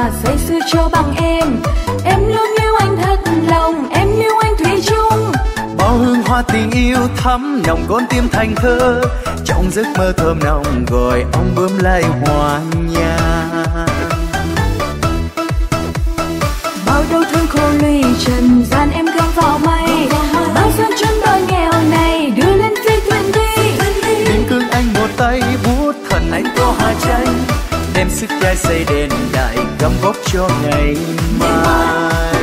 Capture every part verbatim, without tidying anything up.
và say sưa cho bằng em. Em luôn yêu anh thật lòng, em yêu anh thủy chung. Bao hương hoa tình yêu thắm nồng con tim thành thơ, trong giấc mơ thơm nồng gọi ông bướm lại hoa nhàn. Bao đau thương khô lụy trần gian em gom vào mây, bao gian chân đôi nghèo này đưa lên phi thuyền đi. Biên cương anh một tay bút thần anh có hai tranh, đem sức trai xây đền đại gấm bốc cho ngày mai.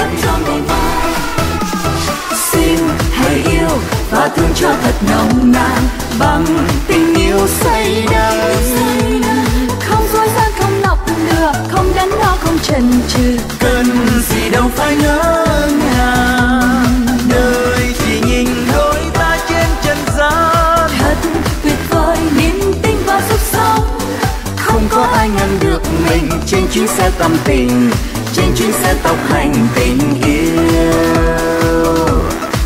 Xin hãy yêu và thương cho thật nồng nàn bằng tình yêu say đắm. Không dối gian không lọc lừa, không đắn đo không chần chừ, Cần gì đâu phải ngỡ ngàng, đời chỉ nhìn đôi ta trên trần gian. thật tuyệt vời niềm tin và sức sống. Không có ai ngăn được mình trên chuyến xe tâm tình, trên chuyến xe tốc hành tình yêu.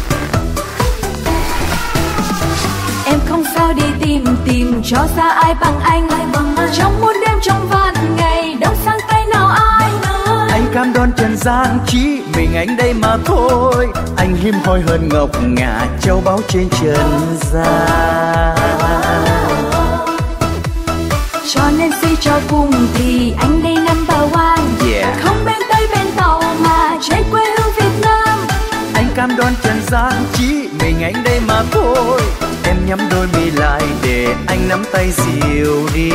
Em không sao đi tìm tìm cho ra ai bằng anh, ai bằng anh. Trong muôn đêm trong vạn ngày đâu sang tay nào ai. Anh cam đoan trần gian chỉ mình anh đây mà thôi, anh hiếm hoi hơn ngọc ngà châu báu trên trần gian. Cho nên suy cho cùng thì anh đây number one, Yeah. không bên Tây bên Tàu mà trên quê hương Việt Nam. Anh cam đoan trần gian chỉ mình anh đây mà thôi, em nhắm đôi mi lại để anh nắm tay dìu đi.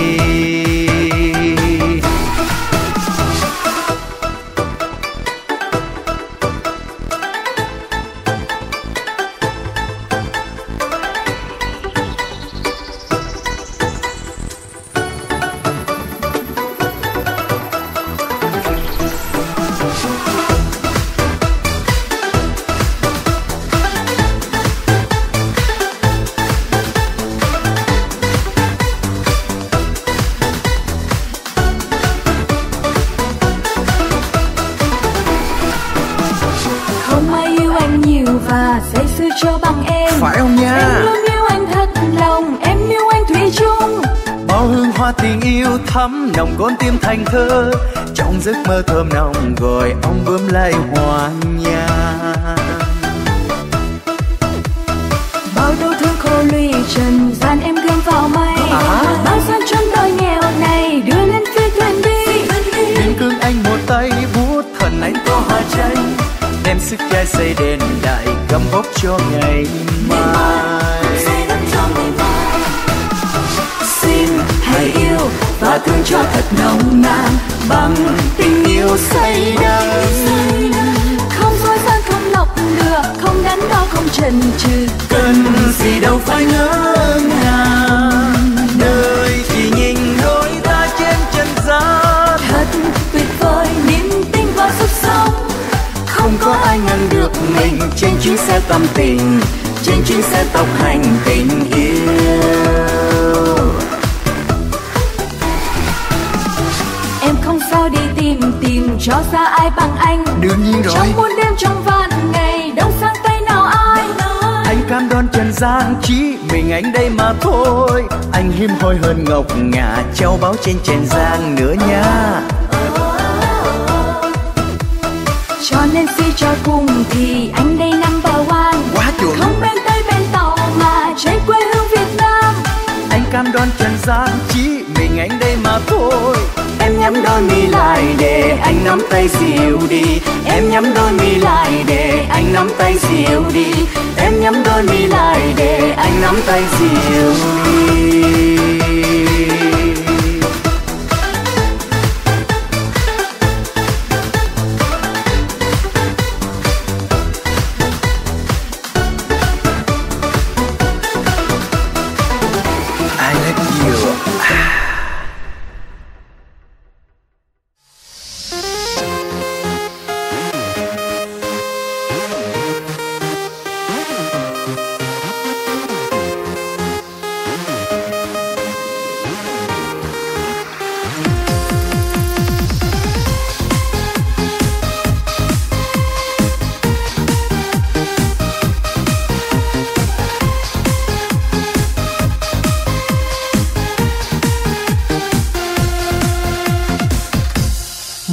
Không ai yêu anh nhiều và say sưa cho bằng em. Phải không nha? Em luôn yêu anh thật lòng, em yêu anh thủy chung. Bao hương hoa tình yêu thắm nồng con tim thành thơ, trong giấc mơ thơm nồng gọi ông bướm lại hoa nhàn. Bao đau thương khô lụy trần gian em gom vào mây, À. bao gian chân đôi nghèo này đưa lên phi thuyền đi. Biên cương anh một tay bút thần anh có hai tranh, đem sức trai xây đền đại gấm bốc cho ngày mai. Xin hãy yêu và thương cho thật nồng nàn bằng Tình yêu say đắm, không dối gian không lọc lừa, không đắn đo không chần chừ, cần gì đâu phải ngỡ ngàng, đời chỉ nhìn đôi ta trên trần gian. thật tuyệt vời niềm tin và sức sống. Không có ai ngăn được mình trên chuyến xe tâm tình, trên chuyến xe tốc hành tình yêu. Em không sao đi tìm tìm cho ra ai bằng anh. Đương nhiên rồi. Trong muôn đêm trong vạn ngày đâu sang tay nào ai. Anh cam đoan trần gian chỉ mình anh đây mà thôi, anh hiếm hoi hơn ngọc ngà châu báu trên trần gian nữa nha. Cho nên suy cho cùng thì anh đây number one, Quá chuẩn. không bên Tây bên Tàu mà trên quê hương Việt Nam. Anh cam đoan trần gian chỉ mình anh đây mà thôi, em nhắm đôi mi lại để anh nắm tay dìu đi. Em nhắm đôi mi lại để anh nắm tay dìu đi. Em nhắm đôi mi lại để anh nắm tay dìu đi. I love you.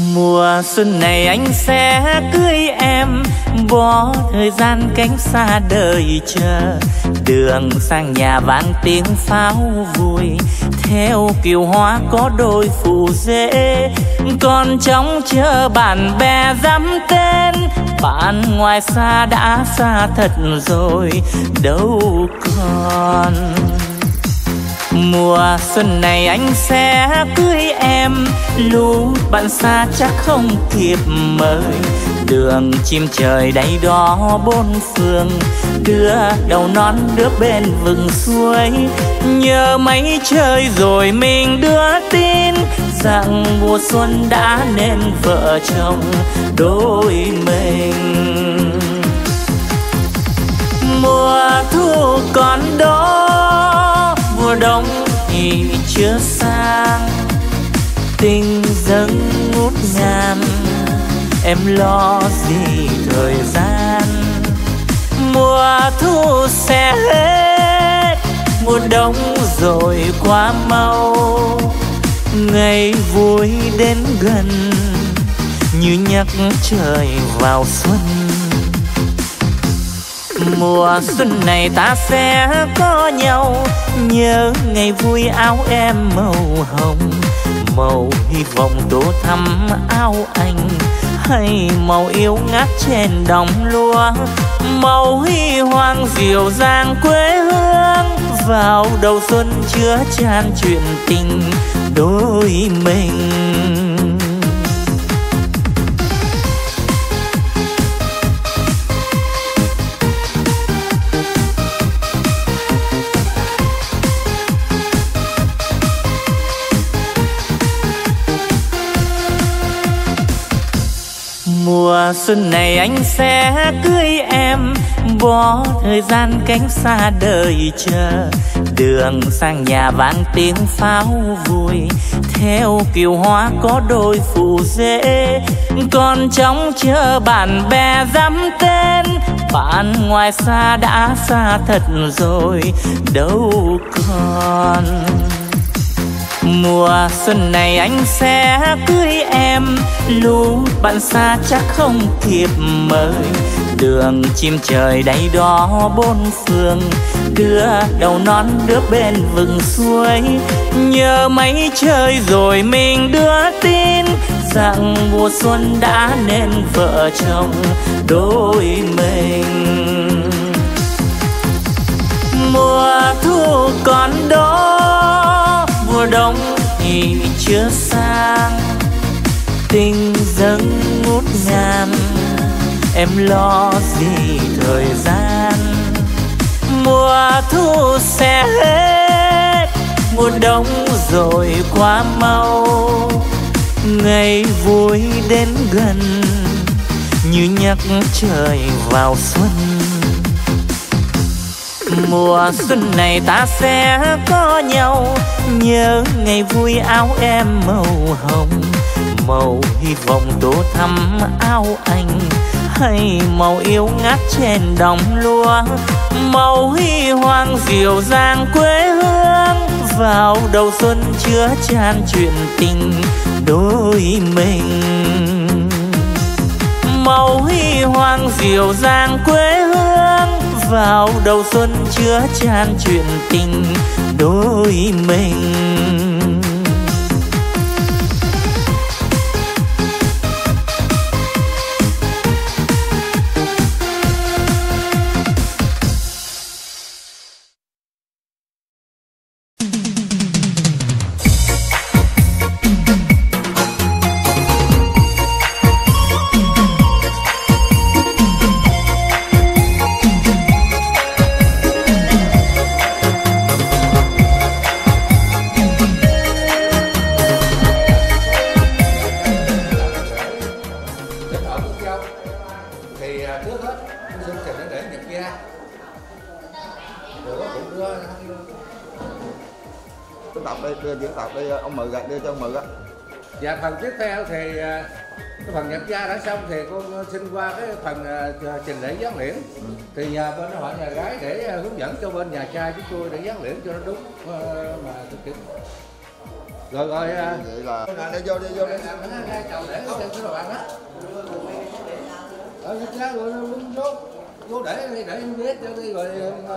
Mùa xuân này anh sẽ cưới em, bỏ thời gian cánh xa đời chờ. Đường sang nhà vang tiếng pháo vui, theo kiều hoa có đôi phù rễ. Còn trông chờ bạn bè dám tên, bạn ngoài xa đã xa thật rồi đâu còn. Mùa xuân này anh sẽ cưới em, lũ bạn xa chắc không kịp mời. Đường chim trời đáy đó bốn phương, đứa đầu non đứa bên vừng suối. Nhớ mấy trời rồi mình đưa tin rằng mùa xuân đã nên vợ chồng đôi mình. Mùa thu còn đó, mùa đông thì chưa sang, tình dâng ngút ngàn, em lo gì thời gian. Mùa thu sẽ hết, mùa đông rồi qua mau, ngày vui đến gần như nhắc trời vào xuân. Mùa xuân này ta sẽ có nhau, nhớ ngày vui áo em màu hồng, màu hy vọng tô thắm áo anh, hay màu yêu ngát trên đồng lúa, màu huy hoàng dịu dàng quê hương. Vào đầu xuân chứa chan chuyện tình đôi mình. Mùa xuân này anh sẽ cưới em, bỏ thời gian cánh xa đời chờ. Đường sang nhà vang tiếng pháo vui, theo kiều hoa có đôi phù rễ. Còn trông chờ bạn bè dám tên, bạn ngoài xa đã xa thật rồi đâu còn. Mùa xuân này anh sẽ cưới em, lũ bạn xa chắc không kịp mời. Đường chim trời đáy đó bốn phương, đứa đầu non đứa bên vừng suối. Nhớ mấy trời rồi mình đưa tin rằng mùa xuân đã nên vợ chồng đôi mình. Mùa thu còn đó, mùa đông thì chưa sang, tình dâng ngút ngàn, em lo gì thời gian. Mùa thu sẽ hết, mùa đông rồi qua mau, ngày vui đến gần như nhắc trời vào xuân. Mùa xuân này ta sẽ có nhau, nhớ ngày vui áo em màu hồng, màu hy vọng tô thắm áo anh, hay màu yêu ngát trên đồng lúa, màu huy hoàng dịu dàng quê hương. Vào đầu xuân chứa chan chuyện tình đôi mình, màu huy hoàng dịu dàng quê hương. Vào đầu xuân chứa chan chuyện tình đôi mình. Dạ, phần tiếp theo thì cái phần nhập gia đã xong thì con xin qua cái phần uh, trình lễ giáng liễn. Ừ. Thì nhà bên họ nhà gái để uh, hướng dẫn cho bên nhà trai chúng tôi để giáng liễn cho nó đúng uh, mà thực hiện. Rồi rồi. Vậy là để vô đi vô đi. Ra chầu để trên cái đồ ăn đó. Ở cái lá rồi vô vô để đi để em biết cho đi rồi.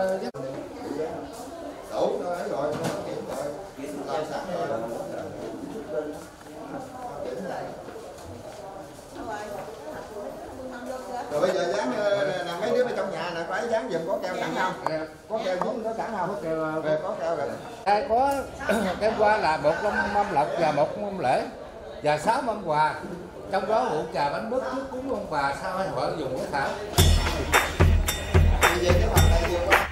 Đủ rồi rồi kiểm rồi. Làm sẵn rồi. Rồi bây giờ dán là mấy đứa ở trong nhà nè, phải dán giùm có keo sẵn không? Có keo dính có sẵn không? Có keo về có keo rồi. Đây có cái qua là một mâm lộc và một mâm lễ và sáu mâm quà. Trong đó rượu trà bánh mứt trước cúng ông bà, sau hai vợ dùng cái thảo. Về cái phần này nhiều quá.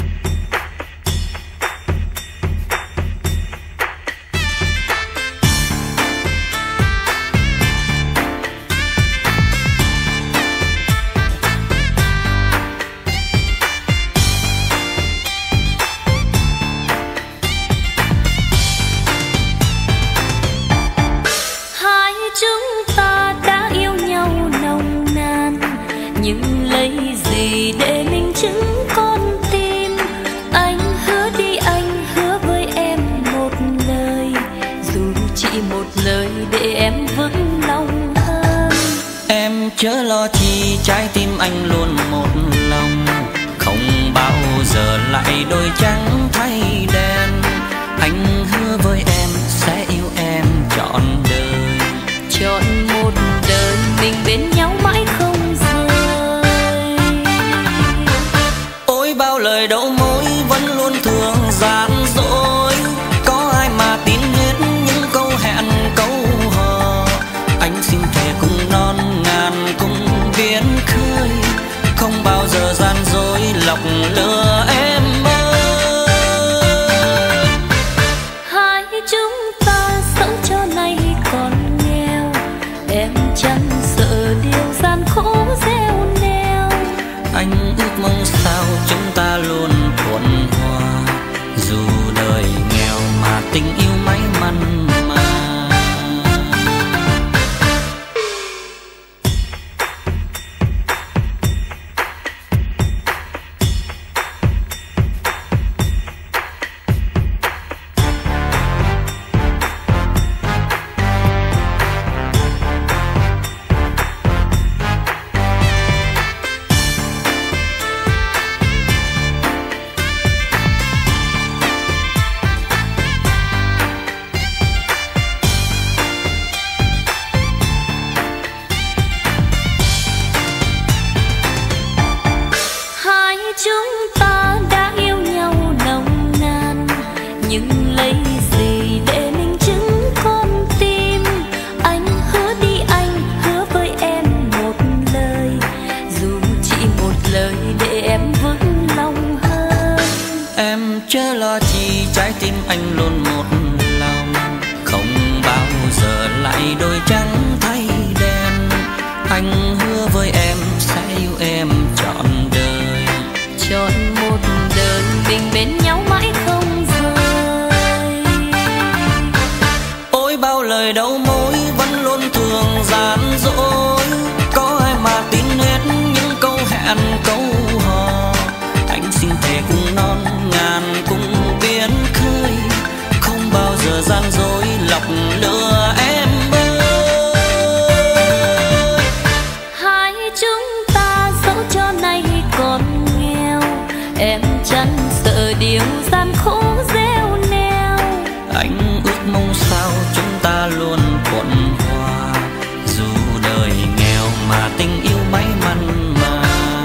Chúng ta đã yêu nhau nồng nàn, nhưng lấy gì để minh chứng con tim? Anh hứa đi, anh hứa với em một lời, dù chỉ một lời để em vững lòng hơn. Em chớ lo chi, trái tim anh luôn một lòng, không bao giờ lại đôi trắng thay đen. Anh hứa với em sẽ yêu em trọn đời, chọn một đời mình bên nhau mãi không rời. Ôi bao lời đầu môi vẫn luôn thường gian dối, có ai mà tin hết những câu hẹn câu hò. Anh xin thề cùng non ngàn cùng biển khơi, không bao giờ gian dối lọc lừa em ơi. Hai chúng ta sống cho nay còn nghèo, em chẳng sợ điều gian khổ gieo neo. Anh ước mong sao chúng ta luôn thuận hòa, dù đời nghèo mà tình yêu may mắn mà. Chúng ta đã yêu nhau nồng nàn, nhưng lấy gì để minh chứng con tim? Anh hứa đi, anh hứa với em một lời, dù chỉ một lời để em vững lòng hơn. Em chớ lo chi, trái tim anh luôn một lòng, không bao giờ lại đôi trắng thay đen. Anh hứa với em sẽ yêu em trọn đời, chọn một đời mình bên nhau mãi không rời. Ôi bao lời đầu môi vẫn luôn thường gian dối, có ai mà tin hết những câu hẹn câu hò. Anh xin thề cùng non ngàn cùng biển khơi, không bao giờ gian dối lọc lừa em ơi. Hai chúng ta dẫu cho nay còn nghèo, em chẳng sợ điều gian khổ gieo neo. Anh ước mong sao chúng ta luôn thuận hòa, dù đời nghèo mà tình yêu may mắn mà.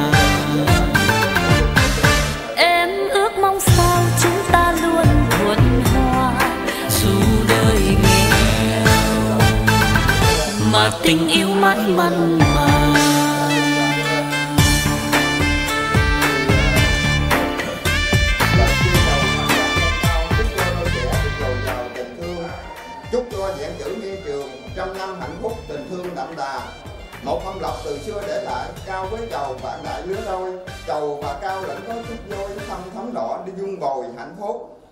Em ước mong sao chúng ta luôn thuận hòa, Dù đời nghèo mà tình yêu mãi mắn mà. Chúc cho vẹn chữ nghiên trường trăm năm hạnh phúc, tình thương đậm đà. Một phong lộc từ xưa để lại, cao với chầu bạn đại lứa đôi. Chầu và cao lẫn có chút vôi, thăm thấm đỏ đi dung bồi hạnh phúc.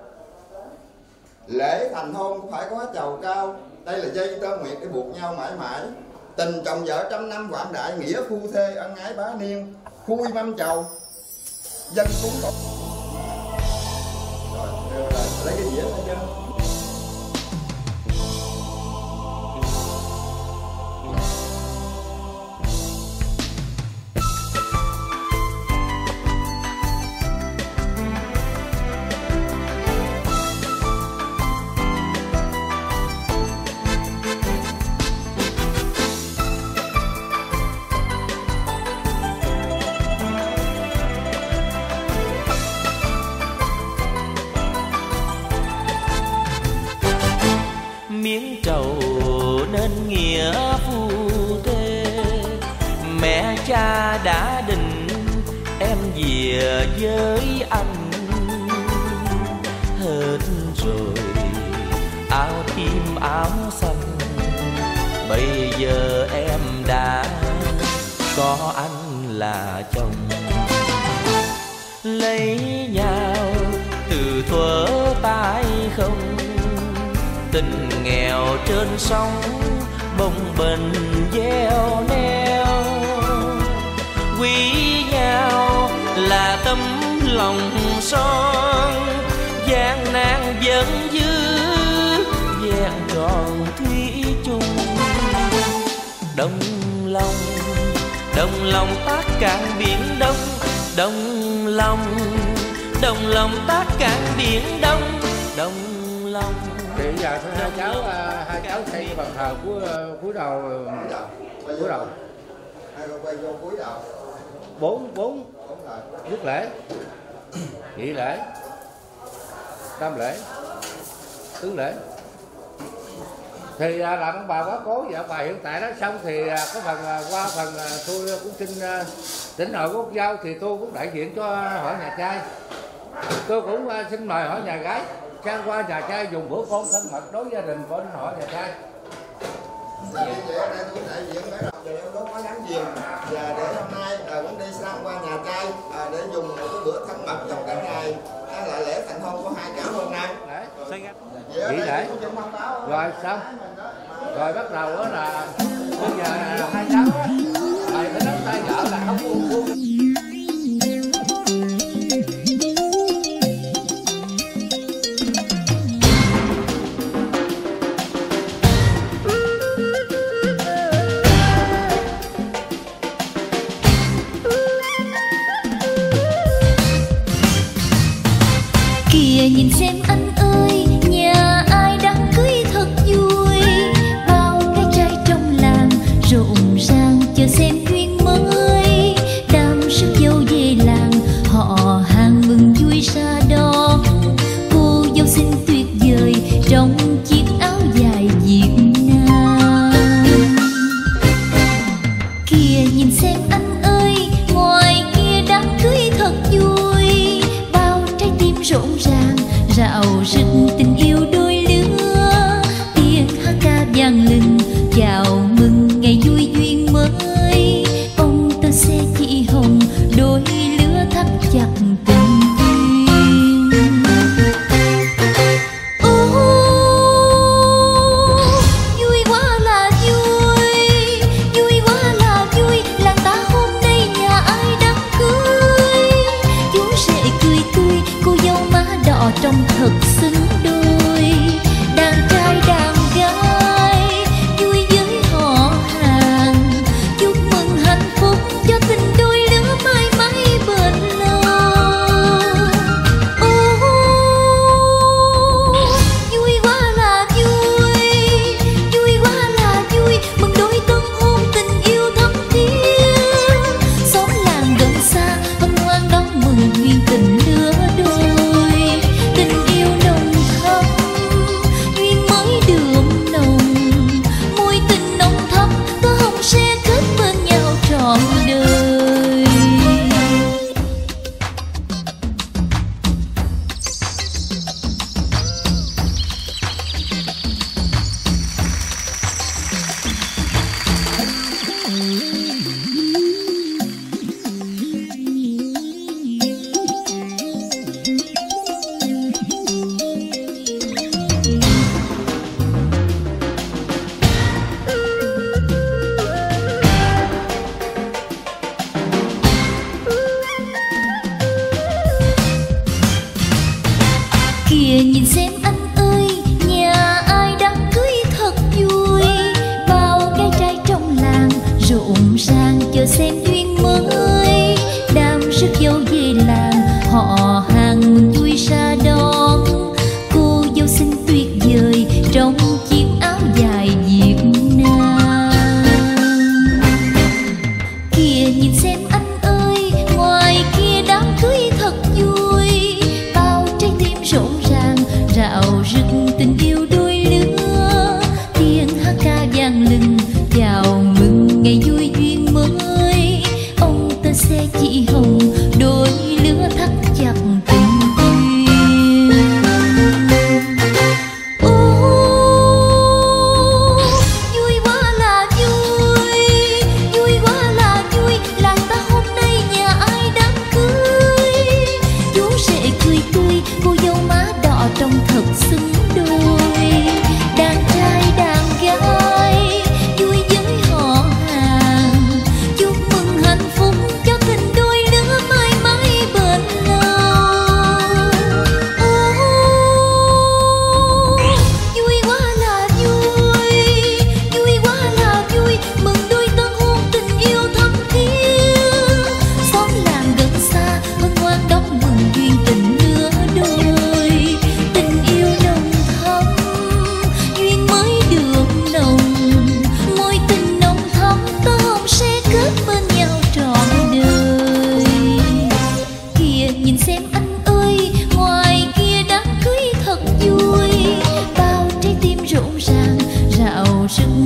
Lễ thành hôn phải có chầu cao, đây là dây tơ nguyệt để buộc nhau mãi mãi. Tình chồng vợ trăm năm quảng đại, nghĩa phu thê ân ái bá niên. Khui mâm chầu dân cúng cột. Rồi, lấy cái dĩa lên chưa? nên nghĩa phu thê. Mẹ cha đã định em về với anh, hết rồi áo tím áo xanh, bây giờ em đã có anh là chồng. Lấy nhau từ thuở tay không, tình nghèo trên sông bồng bềnh gieo neo. Quý nhau là tấm lòng son, gian nan vẫn giữ vẹn tròn thủy chung. Đồng lòng, đồng lòng tác cạn biển Đông, đồng lòng, đồng lòng tác cạn biển Đông, đồng lòng. Thì giờ hai cháu hai cháu xây bàn thờ cuối cuối đầu cuối đầu hai con quay vô cuối đầu bốn bốn rước lễ, nhị lễ, tam lễ, tứ lễ. Thì làm ông bà quá cố vậy. Ông bà hiện tại đó xong thì có phần qua phần tôi cũng xin tỉnh hội quốc giao, thì tôi cũng đại diện cho hỏi nhà trai. Tôi cũng xin mời hỏi nhà gái sang qua nhà trai dùng bữa cơm thân mật đối gia đình của anh hỏi nhà trai. Vậy ở đây tôi đại diện mấy đồng để em đốt có láng giềng, và để hôm nay à, cũng đi sang qua nhà trai à, để dùng một cái bữa thân mật trong cả ngày. Đó là lễ thành hôn của hai cả hôm nay. Vậy lễ rồi xong rồi bắt đầu đó là bây giờ hai cháu á thầy phải nắm tay vợ là không buông buông. Kìa nhìn xem anh ơi, nhà ai đám cưới thật vui, bao cái trai trong làng rộn ràng chờ xem duyên mới. Đám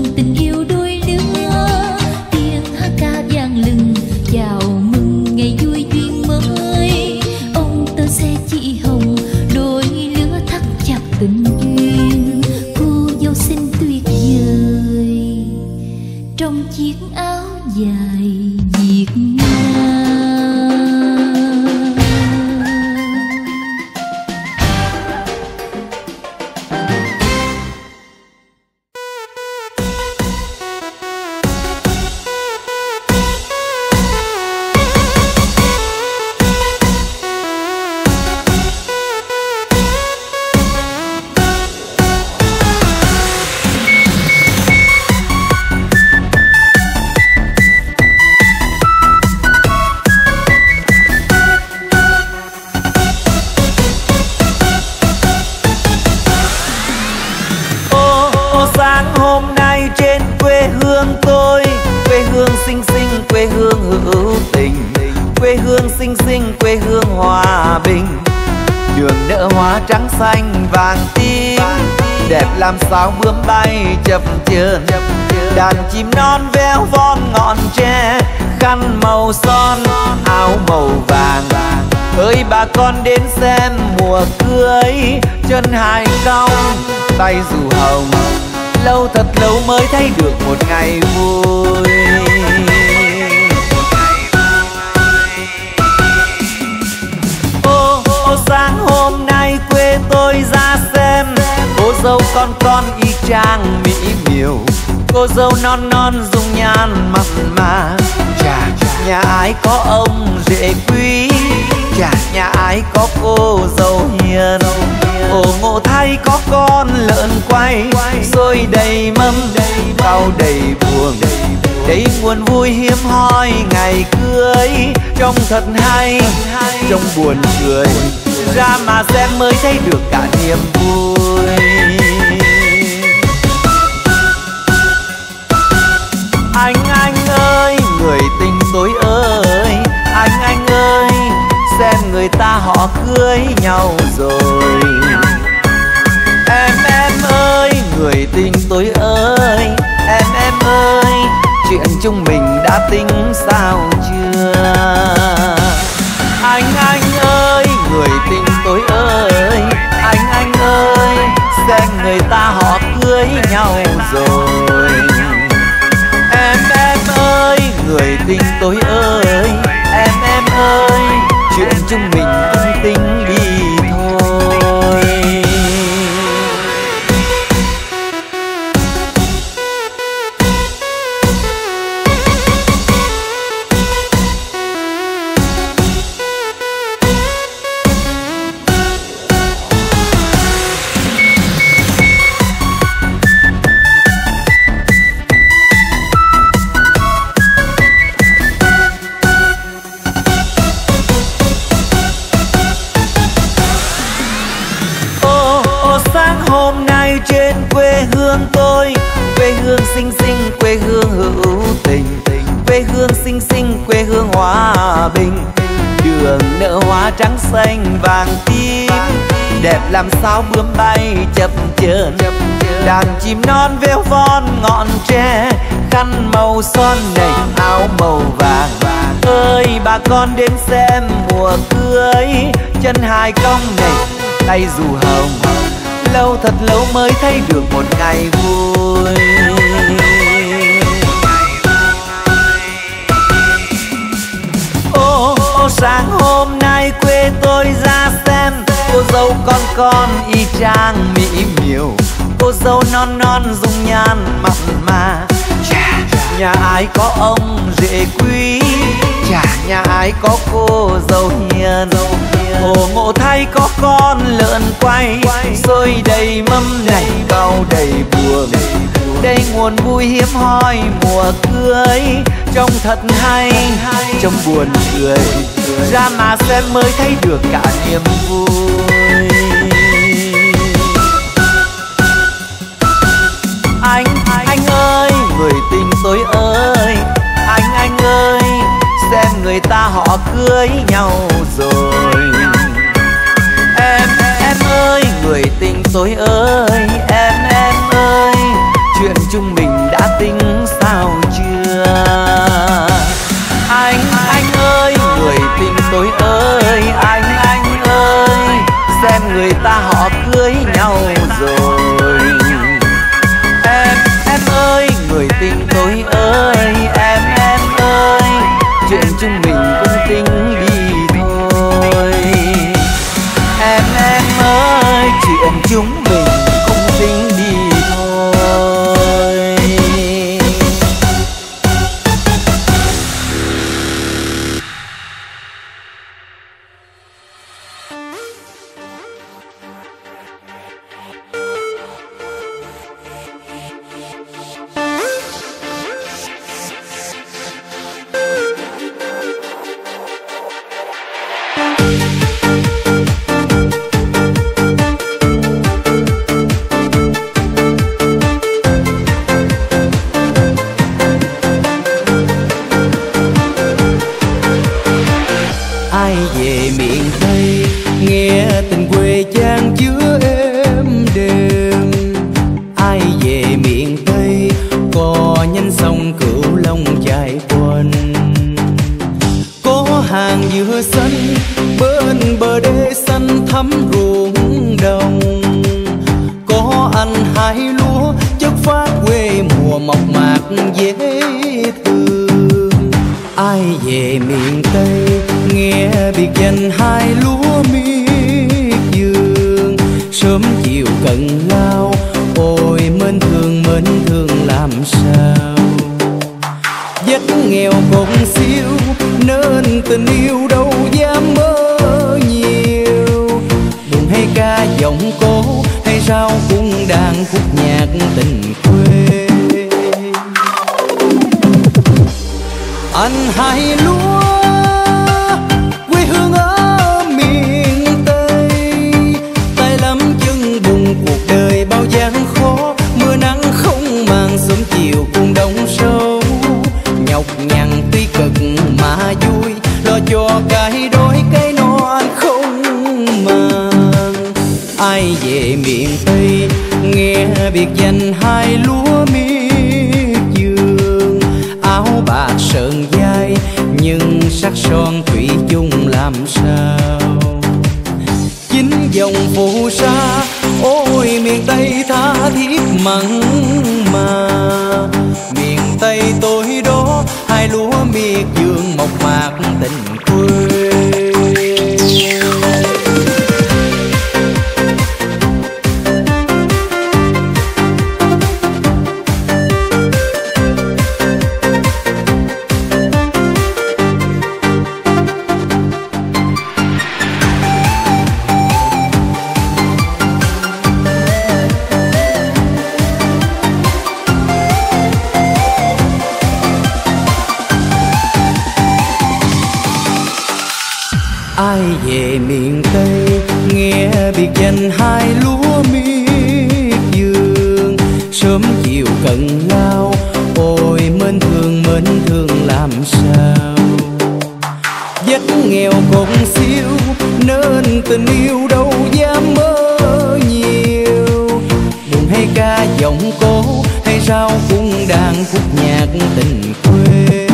tình yêu đôi lứa. Tiếng hát ca vang lừng chào mừng ngày vui duyên mới. Ông tơ xe chị hồng đôi lứa thắt chặt tình duyên. Cô dâu xinh tuyệt vời trong chiếc áo dài Việt Nam. Trắng xanh vàng tím đẹp làm sao bướm bay chập chờn. Đàn chim non véo von ngọn tre, khăn màu son áo màu vàng. Ơi bà con đến xem mùa cưới, chân hài cong tay dù hồng. Lâu thật lâu mới thấy được một ngày vui. Ô, ô sáng hôm nay quê tôi ra xem, cô dâu con con y chang mỹ miều. Cô dâu non non dung nhan mặn mà. Chà, nhà ai có ông rể quý, chà, nhà ai có cô dâu hiền. Ồ ngộ thay có con lợn quay, xôi đầy mâm rau đầy buồng. Đây nguồn vui hiếm hoi ngày cưới, trông thật hay trông buồn cười. Ra mà xem mới thấy được cả niềm vui. Anh anh ơi người tình tôi ơi, anh anh ơi xem người ta họ cưới nhau rồi. Em em ơi người tình tôi ơi, em em ơi chuyện chúng mình đã tính sao chưa? Anh anh ơi người tình tôi ơi, anh anh ơi xem người ta họ cưới nhau rồi. Em em ơi người tình tôi ơi, em em ơi chuyện chúng mình cũng tính đi thôi. Trên quê hương tôi, quê hương xinh xinh, quê hương hữu tình, quê hương xinh xinh, quê hương hòa bình. Đường nở hoa trắng xanh vàng tím, đẹp làm sao bướm bay chập chờn. Đàn chim non véo von ngọn tre, khăn màu son này áo màu vàng. Ơi bà con đến xem mùa cưới, chân hài cong này tay dù hồng. Lâu thật lâu mới thấy được một ngày vui. Ô, ô sáng hôm nay quê tôi ra xem, cô dâu con con y chang mỹ miều. Cô dâu non non dung nhan mặn mà. Chà, nhà ai có ông rể quý, chà, nhà ai có cô dâu hiền. Ồ ngộ thay có con lợn quay, xôi đầy mâm này rau đầy buồng. Đây nguồn vui hiếm hoi mùa cưới, trông thật hay trông buồn cười. Ra mà xem mới thấy được cả niềm vui. Anh anh ơi người tình tôi ơi, anh anh ơi xem người ta họ cưới nhau rồi. Em em ơi người tình tôi ơi, em em ơi chuyện chúng mình đã tính sao chưa? Anh, anh ơi, người tình tôi ơi, anh, anh ơi, xem người ta họ cưới nhau rồi. Em, em ơi, người tình tôi ơi, em, em ơi, chuyện chúng mình cũng tính đi thôi. Em, em ơi, chuyện chúng mình cũng tính đi thôi. Ai về miền Tây nghe tình quê chan chứa êm đềm. Ai về miền Tây có nhánh sông Cửu Long chảy quanh. Có hàng dừa xanh bên bờ đê xanh thắm ruộng đồng. Có anh hái lúa chất phát quê mùa mộc mạc dễ thương. Ai về miền Tây nghe biệt danh hai lúa miệt vườn. Sớm chiều cận lao ôi mến thương mến thương làm sao. Vết nghèo còn siêu nên tình yêu đâu dám mơ nhiều. Buồn hay ca giọng cố hay sao cũng đang khúc nhạc tình quê. Anh hái lúa quê hương ở miền Tây. Tay lắm chân bùn cuộc đời bao gian khó. Mưa nắng không màng sớm chiều cùng đông sâu. Nhọc nhằn tuy cực mà vui. Lo cho cái đói cái no anh không màng. Ai về miền Tây nghe biệt danh hai lúa miệt vườn. Áo bạc sờn vai nhưng sắc son thủy chung làm sao. Chính dòng phù sa ôi miền Tây tha thiết mặn mà. Miền Tây tôi đó hai lúa miệt vườn mộc mạc tình quê. Ai về miền Tây nghe biệt danh hai lúa miệt vườn. Sớm chiều cận lao ôi mến thương mến thương làm sao. Vết nghèo còn siêu nên tình yêu đâu dám mơ nhiều. Buồn hay ca giọng cố hay sao cũng đang khúc nhạc tình quê.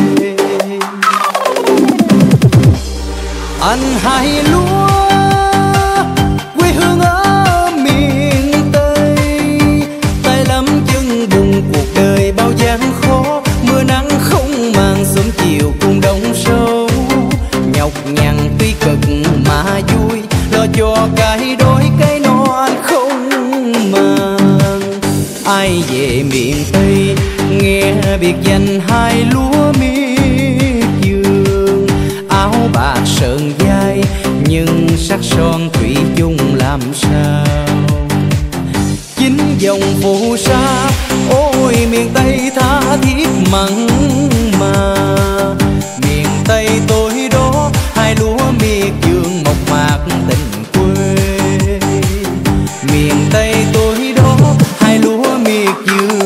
Anh hái lúa quê hương ở miền Tây. Tay lắm chân bùn cuộc đời bao gian khó. Mưa nắng không màng sớm chiều cùng đông sâu. Nhọc nhằn tuy cực mà vui. Lo cho cái đói cái no anh không màng. Ai về miền Tây nghe biệt danh hai lúa miệt vườn. Áo bạc sờn vai nhưng sắc son thủy chung làm sao. Chính dòng phù sa ôi miền Tây tha thiết mặn mà. Miền Tây tôi đó hai lúa miệt vườn mộc mạc tình quê. Miền Tây tôi đó hai lúa miệt vườn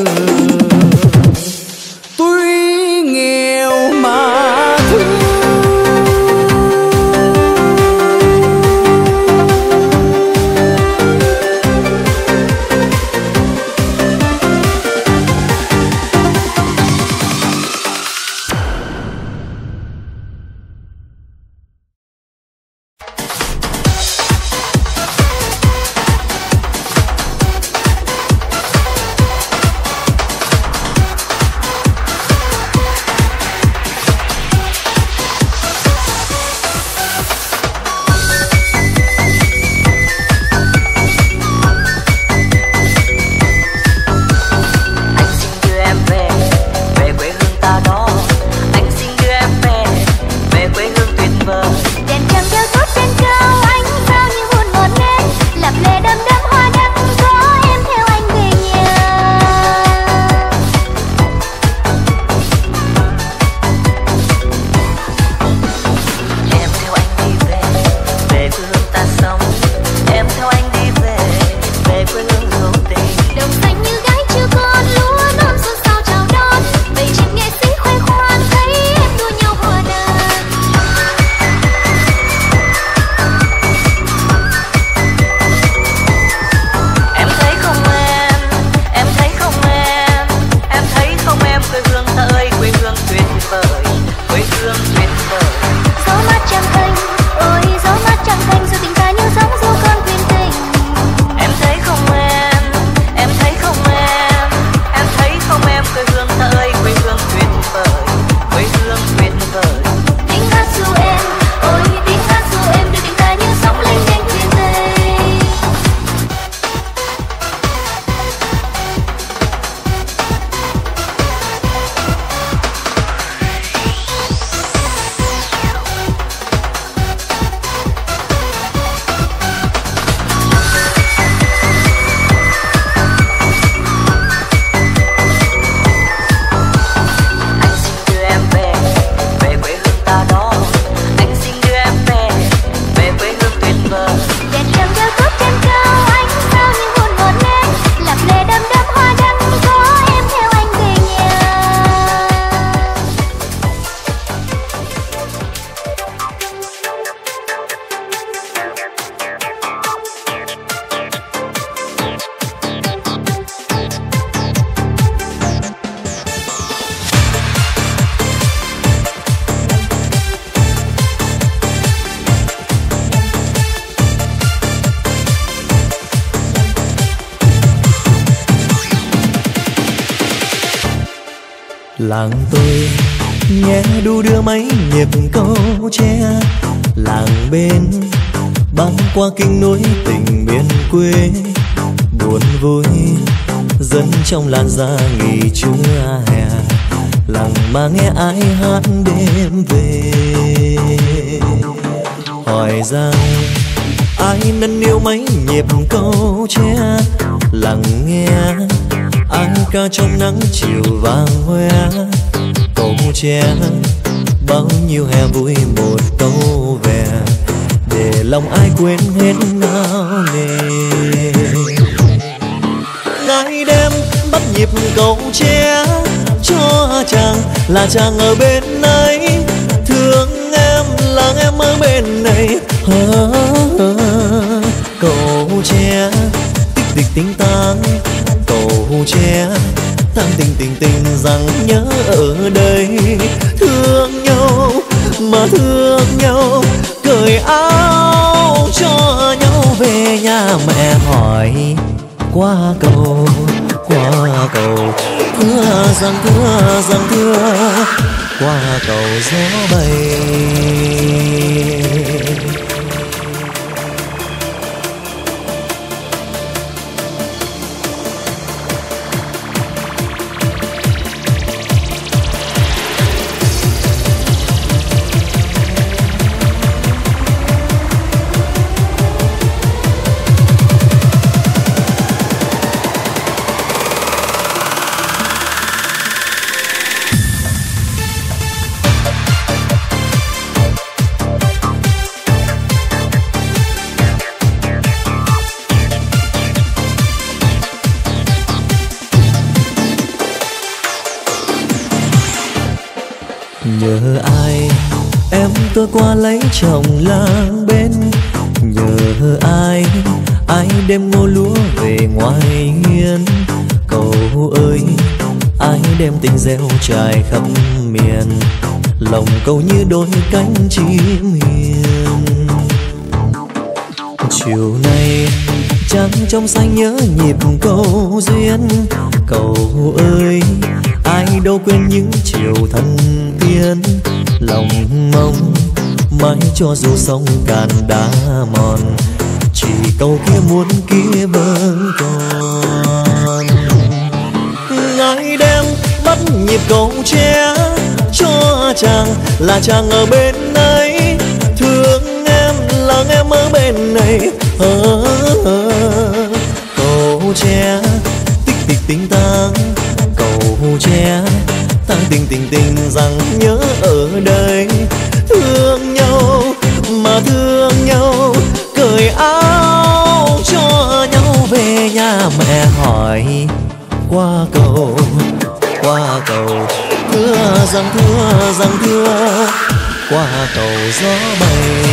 tuy nghèo mà thương. Làng tôi nghe đu đưa mấy nhịp câu tre, làng bên băng qua kinh núi tình miền quê. Buồn vui dân trong làn da nghỉ trưa hè, lặng mà nghe ai hát đêm về. Hỏi rằng ai nâng niu mấy nhịp câu tre, lặng nghe ai ca trong nắng chiều vàng hoe. Câu tre bao nhiêu hè vui một câu về, để lòng ai quên hết nao nề. Ngày đêm bắt nhịp câu tre cho chàng là chàng ở bên ấy, thương em là em ở bên này. Hơ, hơ, câu tre tích tích tính tang, câu tre tang tình tình tình rằng nhớ ở đây. Thương nhau mà thương nhau, cởi áo cho nhau về nhà. Mẹ hỏi qua cầu qua cầu, thưa rằng thưa rằng thưa qua cầu gió bay. Nhờ ai em tôi qua lấy chồng làng bên, nhờ ai ai đem ngô lúa về ngoài hiên. Cầu ơi ai đem tình gieo trải khắp miền, lòng cầu như đôi cánh chim hiền. Chiều nay trăng trong xanh nhớ nhịp câu duyên. Cầu ơi ai đâu quên những chiều thân tiên, lòng mong mãi cho dù sông cạn đá mòn, chỉ câu kia muốn kia vẫn còn. Ngày đêm bắt nhịp câu tre cho chàng là chàng ở bên ấy, thương em là em ở bên này. Hơ, hơ, câu tre tích tích tính tang, câu tre tang tình tình tình rằng nhớ ở đây. Thương nhau mà thương nhau, cởi áo cho nhau về nhà. Mẹ hỏi qua cầu qua cầu, thưa rằng thưa rằng thưa qua cầu gió bay.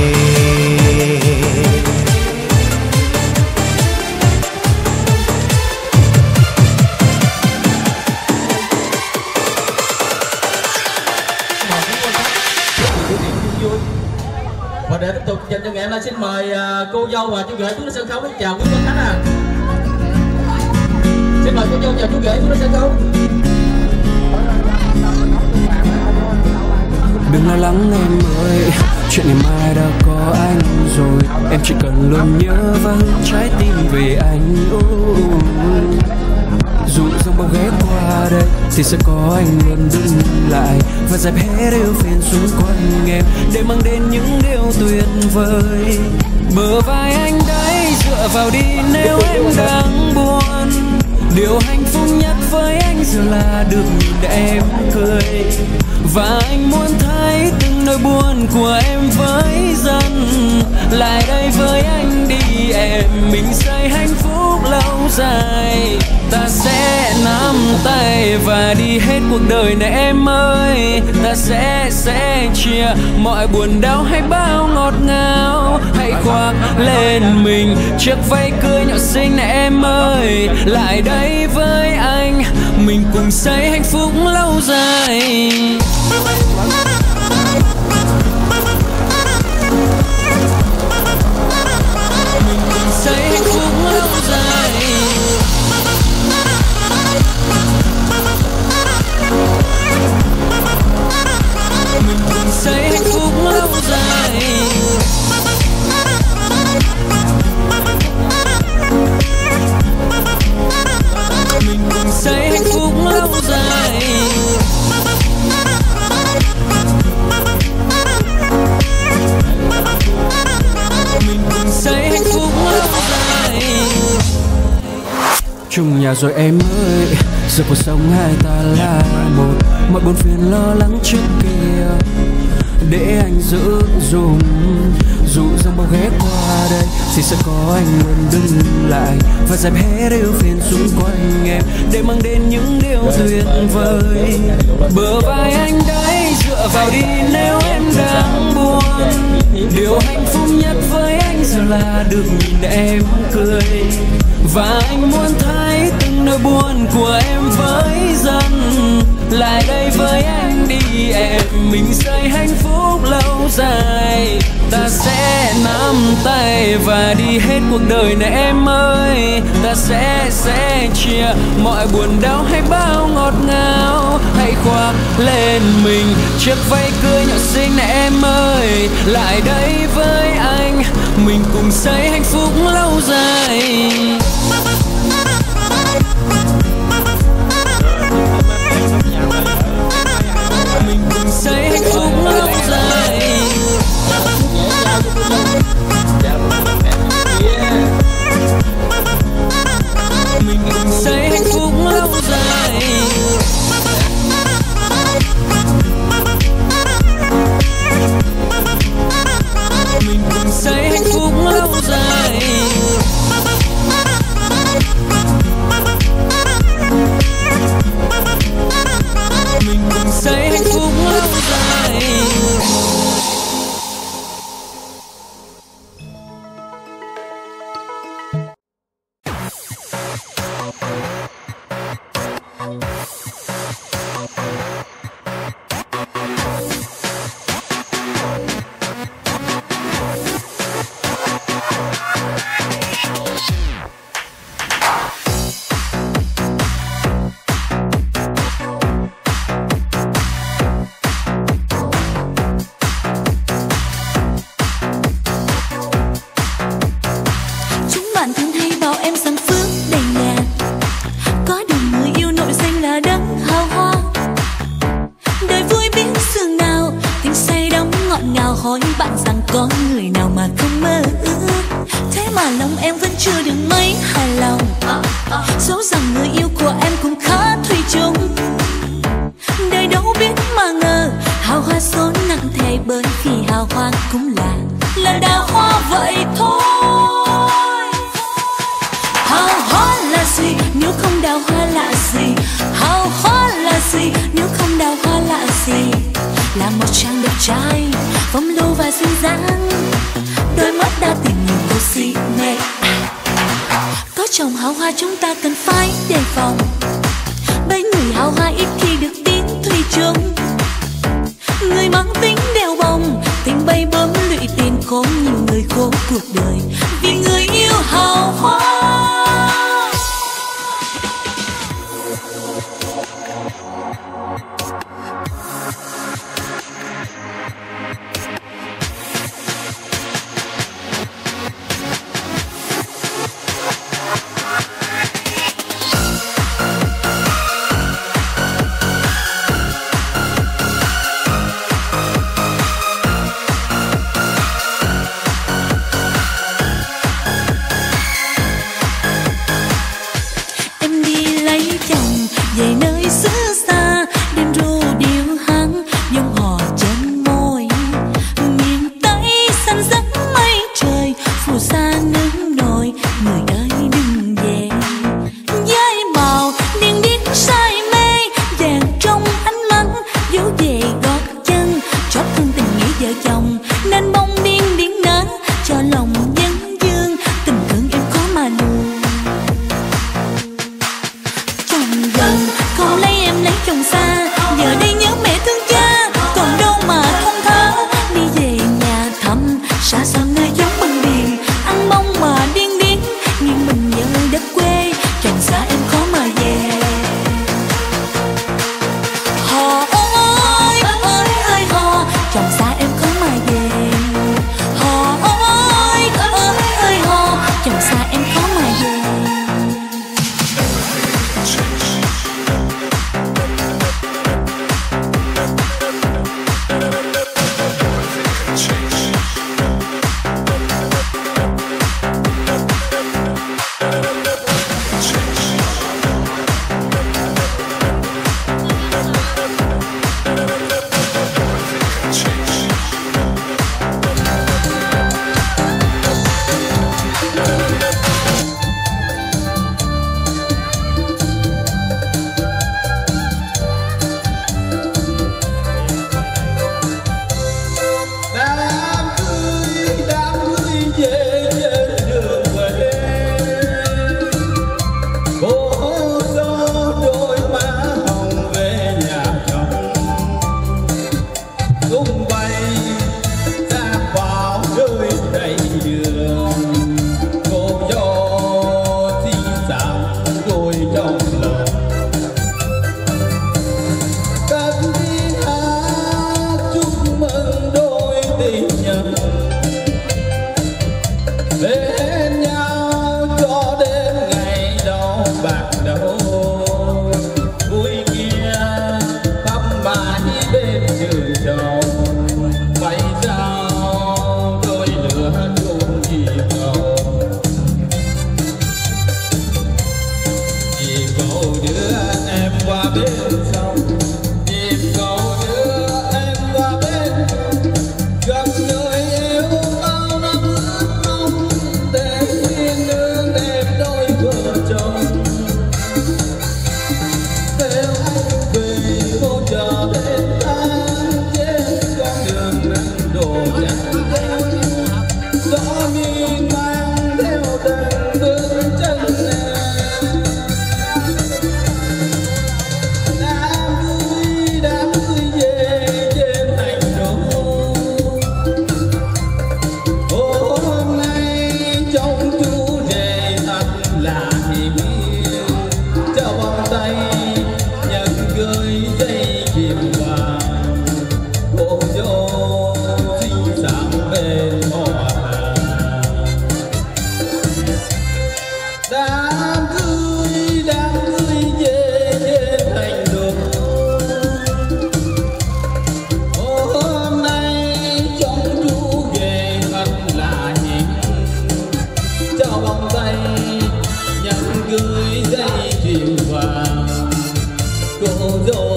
Và để tiếp tục dành cho ngày hôm nay, xin mời uh, cô dâu và chú rể xuống lên sân khấu để chào quý khách à. Xin mời cô dâu và chú rể xuống lên sân khấu. Đừng lo lắng em ơi, chuyện ngày mai đã có anh rồi. Em chỉ cần luôn nhớ vắng trái tim về anh. uh. Dù dòng bao ghé qua đây thì sẽ có anh luôn dừng lại và dẹp hết yêu phiền xung quanh em, để mang đến những điều tuyệt vời. Bờ vai anh đấy dựa vào đi nếu em đang buồn. Điều hạnh phúc nhất với anh giờ là được nhìn em cười, và anh muốn thấy từng nỗi buồn của em với dần. Lại đây với anh đi em, mình xây hạnh phúc lâu dài. Ta sẽ nắm tay và đi hết cuộc đời này em ơi. Ta sẽ sẽ chia mọi buồn đau hay bao ngọt ngào. Hãy khoác lên mình chiếc váy cưới nhỏ xinh này em ơi. Lại đây với anh, mình cùng xây hạnh phúc lâu dài. Mình cùng xây hạnh phúc lâu dài. nhà rồi em ơi. Giờ cuộc sống hai ta là một, mọi buồn phiền lo lắng trước kia để anh giữ dùm. Dù dòng bao ghé qua đây thì sẽ có anh luôn đứng lại và dẹp hết điều phiền xung quanh em để mang đến những điều tuyệt vời. Bờ vai anh đấy dựa vào đi nếu em đang buồn. Điều hạnh phúc nhất với anh giờ là được nhìn em cười, và anh muốn thấy từng nỗi buồn của em với dần. Lại đây với anh đi em, mình xây hạnh phúc lâu dài. Ta sẽ nắm tay và đi hết cuộc đời này em ơi. Ta sẽ sẽ chia mọi buồn đau hay bao ngọt ngào. Hãy khoác lên mình chiếc váy cưới nhỏ xinh này em ơi. Lại đây với anh, mình cùng xây hạnh phúc lâu dài. Mình cùng xây hạnh phúc lâu dài. Mình cùng xây hạnh phúc lâu dài. Mình cùng xây hạnh phúc lâu dài. Mình cùng xây hạnh phúc lâu dài.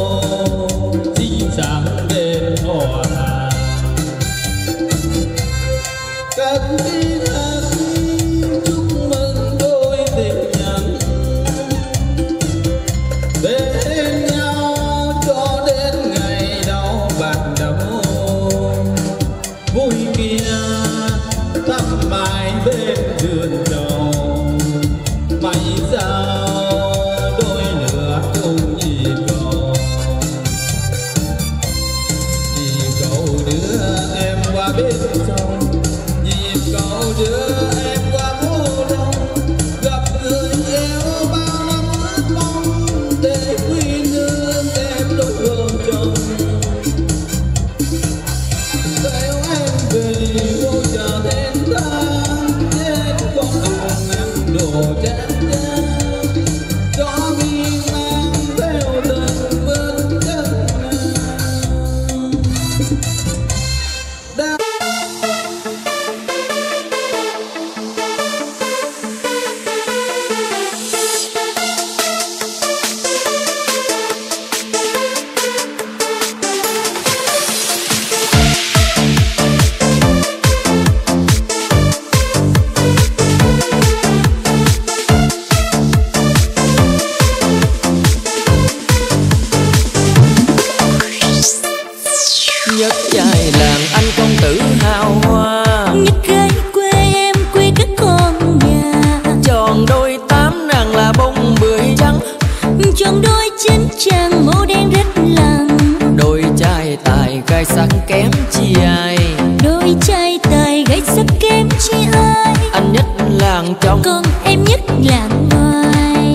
xinh xắn bên họ hàng các tiếng hát chúc mừng đôi tình nhân bên nhau cho đến ngày đau bạc đầu vui kia thắp mãi bên vườn trầu mày sao đôi lửa chung nhịp cầu nhịp cầu đưa em qua bên sông nhịp cầu đưa em qua phố đông gặp người yêu bao năm ước mong để quy nương em đôi vợ chồng theo em về vô chờ đến tháng đến con đường em đổ chén chén cho mi mang theo từng bước chân đã nhất trai làng anh công tử hào hoa, nhất gái quê em quê các con nhà, tròn đôi tám nàng là bông bưởi trắng, chọn đôi chín chàng màu đen rất lặng, đôi trai tài gai sắc kém chi ai, đôi trai tài gái sắc kém chi ai, anh nhất làng trong còn em nhất làng ngoài.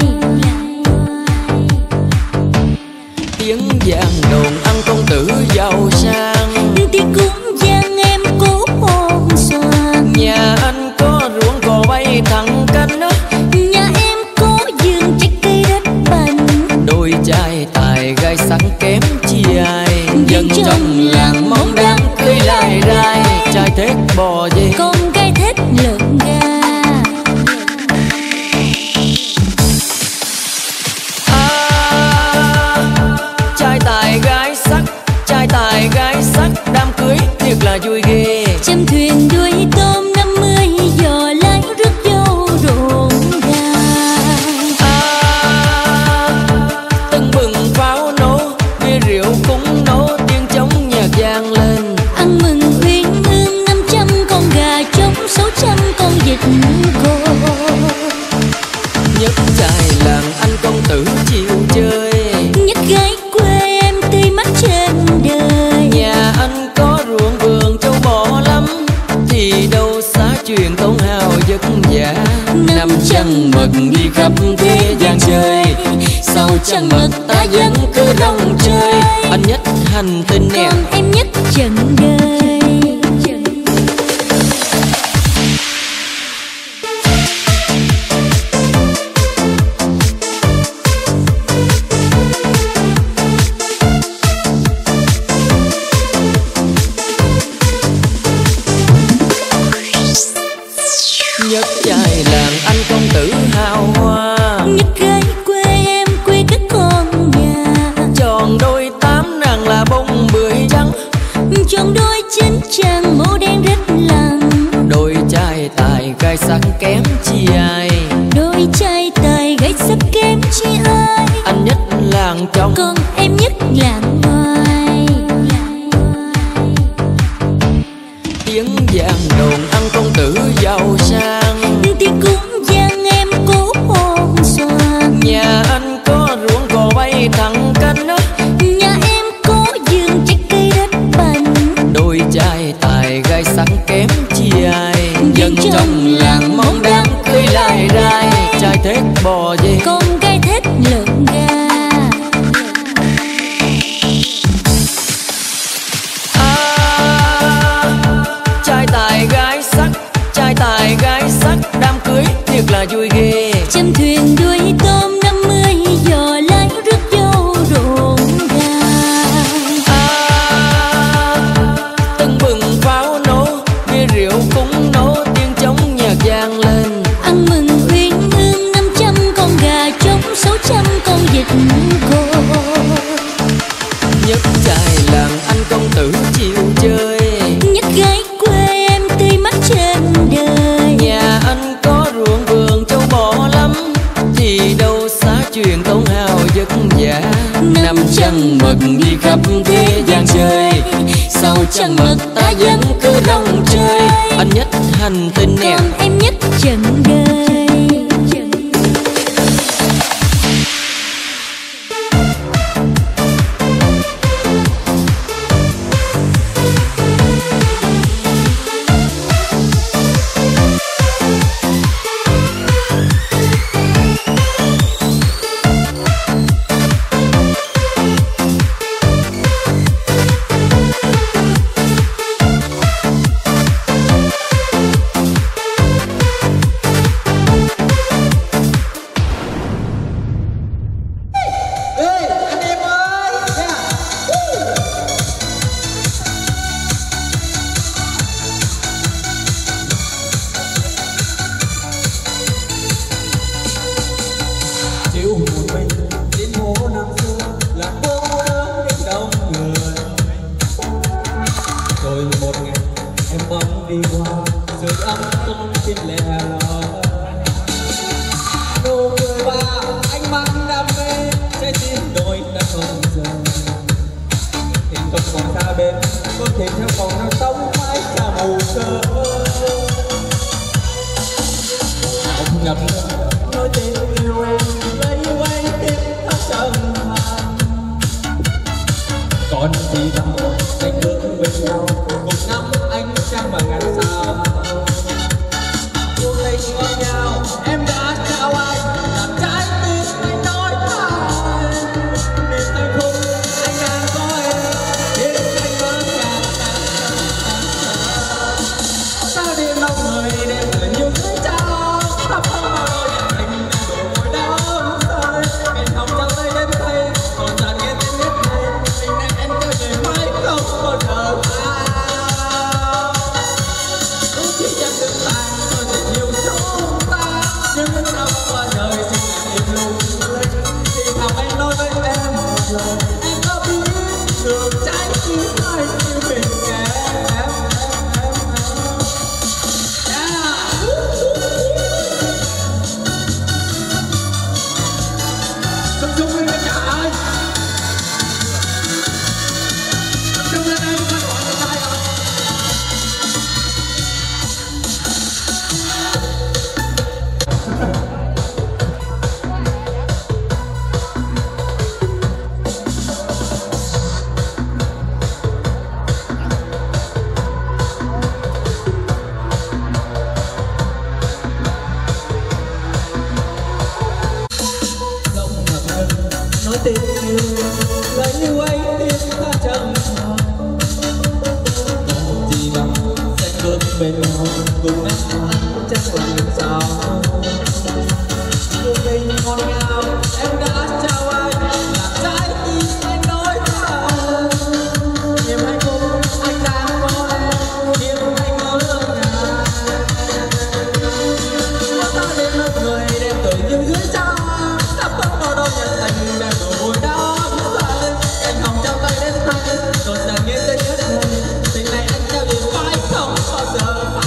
tiếng vàng đồn anh công tử giàu sang, Tiếng cúng vang em cố hồn xoàn, nhà anh có ruộng cò bay thẳng cánh, nhà em có vườn trái cây đất bành, đôi trai tài gai sắc kém chi ai, dân trong làng mong đang cưới lại rai, trai thết bò về con gái thết lợn gà. trai tài gái sắc, trai tài gái sắc, đám cưới thiệt là vui ghê. Chăm thuyền đuôi tôm năm mươi giò lái rước dâu rộn ràng. À, tưng bừng pháo nổ, bia rượu cũng nổ, tiếng trống nhạc vang lên. Ăn mừng uyên ương năm trăm con gà trống, sáu trăm con vịt cô. Nhất trai làng anh công tử chịu chơi, Nhất gái quê em tươi mắt trên đời, nhà anh có ruộng vườn châu bò lắm, thì đâu xa chuyện tốn hào vất vả. Năm chân mật đi khắp thế gian chơi, sau chân mật ta vẫn cứ rong chơi. Anh nhất hành tinh nè, còn em nhất trần đời. nhất trai làng anh công tử hào hoa, Nhất gái quê em quê các con nhà, tròn đôi tám nàng là bông bưởi trắng, chọn đôi chín chàng màu đen rất lặng, đôi trai tài gai sắc kém chi ai, đôi trai tài gái sắc kém chi ai, anh nhất làng trong còn em nhất làng ngoài. tiếng vàng đồn anh công tử giàu sang, Tiếng cúng vang em cố hồn xoàn, nhà anh có ruộng cò bay thẳng cánh, nhà em có vườn trái cây đất bành, đôi trai tài gai sắc kém chi ai, dân trong làng mong đang cưới lại rai, trai thết bò về con gái thết lợn gà. trai tài gái sắc, trai tài gái sắc, đám cưới thiệt là vui ghê. Chăm thuyền đuôi tôm năm mươi giò lái rước dâu rộn ràng. À, tưng bừng pháo nổ, bia rượu cũng nổ, tiếng trống nhạc vang lên. Ăn mừng uyên ương năm trăm con gà trống, sáu trăm con vịt cô. mật đi khắp thế gian chơi. Sau trăng mật ta vẫn cứ đồng chơi. Anh nhất hành tinh em, còn em nhất trần đời.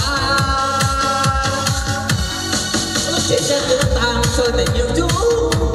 Trên chân nước tàn sôi tình yêu chú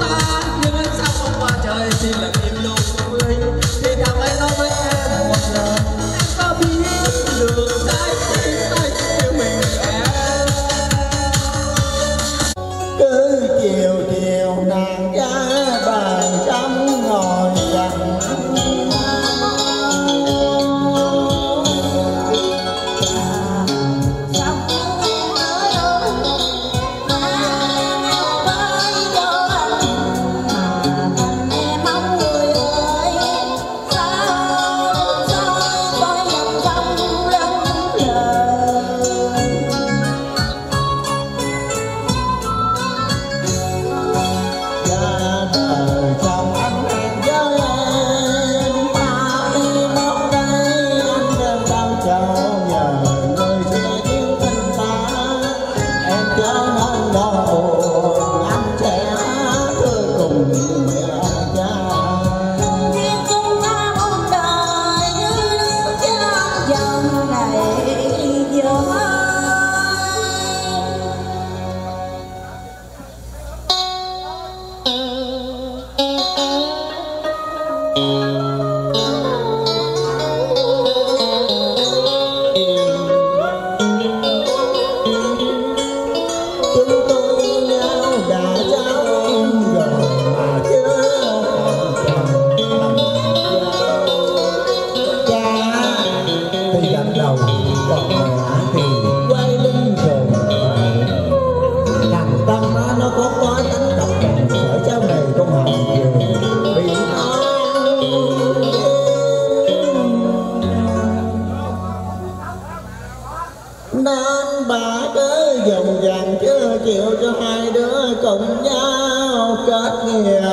chịu cho hai đứa cùng nhau kết nghĩa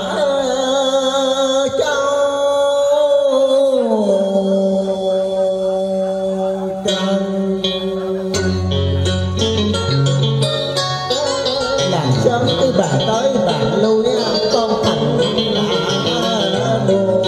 cháu trăng. Nàng sớm cái bà tới bạn lui con thành đã đùa.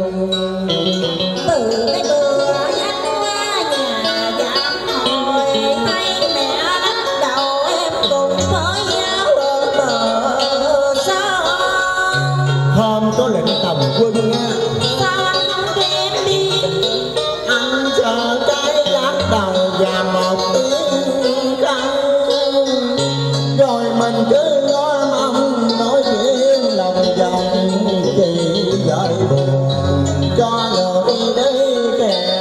Từ cái bữa anh qua nhà dặm hồi thấy mẹ bắt đầu em cùng với giáo bờ sông. Hôm có lệnh tổng quân nha, Sao anh không cho em đi? anh chờ cái lát đầu và một tiếng không, rồi mình cứ ngó mong nói chuyện lòng vòng chỉ gợi buồn cho người đi kẻ.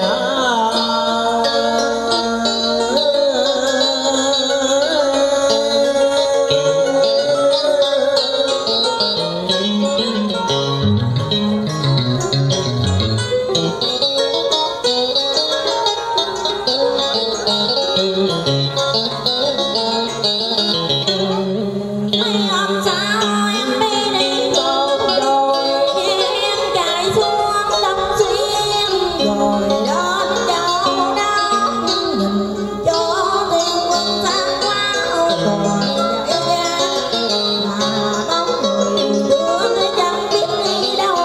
Mấy hôm sau em đi đi một rồi em chạy xuống Long Xuyên rồi đến đâu đó nhìn cho thiên quân sáng quá còn dậy ra mà bóng người đứa chẳng biết đi đâu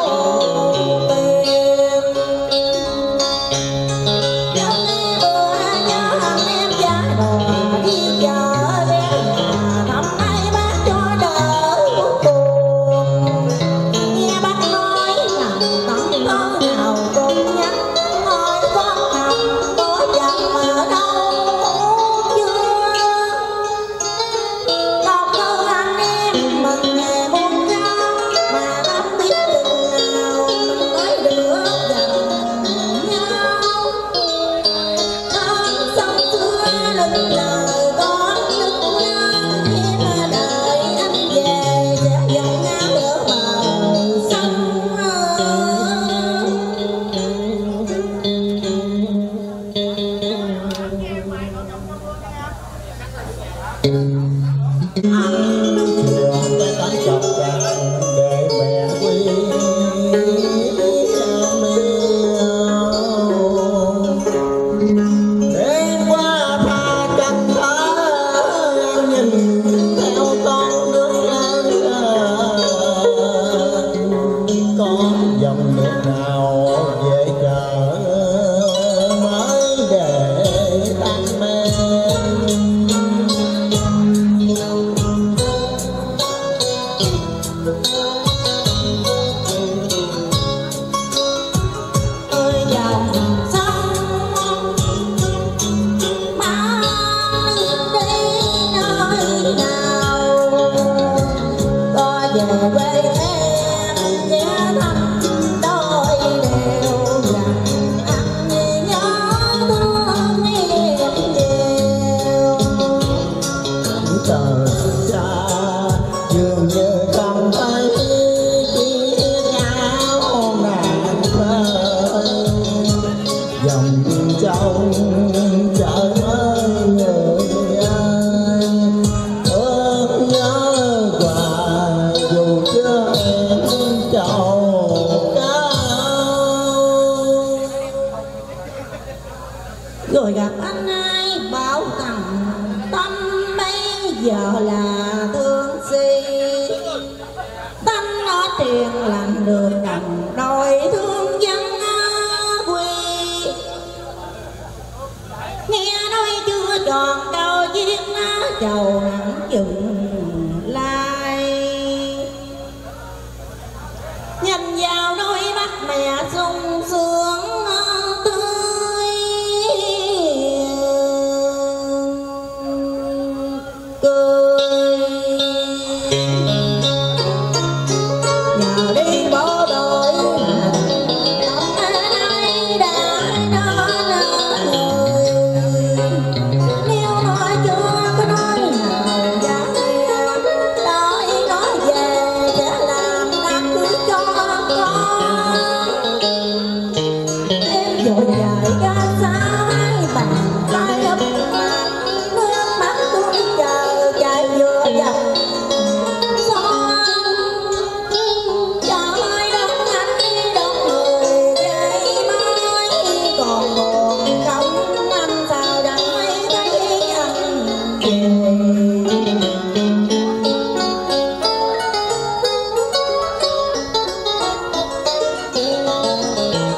tìm. Trong cái bữa nhớ hẳn em giá đò đi chợ ghé nhà thăm hai bác cho đỡ buồn. Nghe bác nói rằng tận có nào cũng nhắc hỏi con học có dặn ở đâu chưa. Đọc thư anh em mừng ngày buồn nhau mà không biết chừng nào mình mới được gần nhau. Con sông xưa lưng lời con nước lớn em đợi anh về sẽ dòng ngáo ở bờ sông. Anh thường cái tánh chọc vàng để mẹ quy đêm qua pha canh thơ em nhìn theo con nước lớn có dòng nước nào về chợ mới để tan mê. Ơi dòng sông mang đi nơi nào có về quê em ghé thăm đôi đều rằng anh nhớ thương em nhiều. Từ xa dường như không thấy chiếc áo nàng ơi, dòng trong chợ mới người ơi ước nhớ quà dù chưa em trầu cao. Rồi gặp anh ai bảo rằng tâm bây giờ là thương si. Tâm nó truyền làm đường đồng đôi thương dân quy. Nghe nói chưa tròn câu viết lá chầu nặng chừng lai. Nhìn vào đôi mắt mẹ sung sướng tươi cười. Nhờ đi bộ đội mà tâm ai đã đến người. Nếu nói chưa có nói nào dám đợi nói về sẽ làm đám cưới cho con. Em vội dài ra xa hai bàn tay ấp mặt nước mắt tôi chờ chạy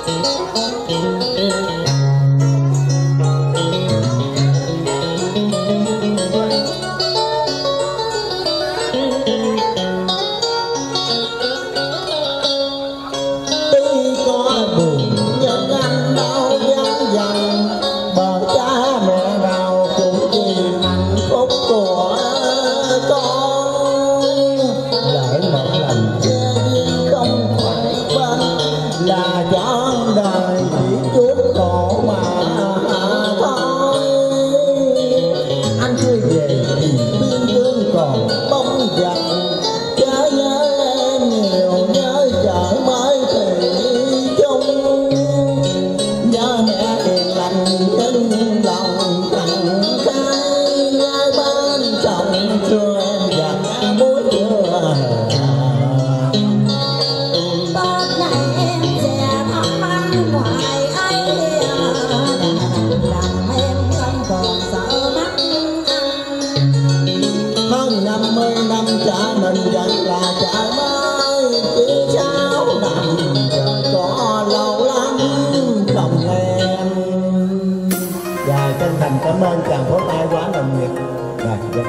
Cảm ơn chàng pháo tay quá nồng nhiệt. Rồi, rồi.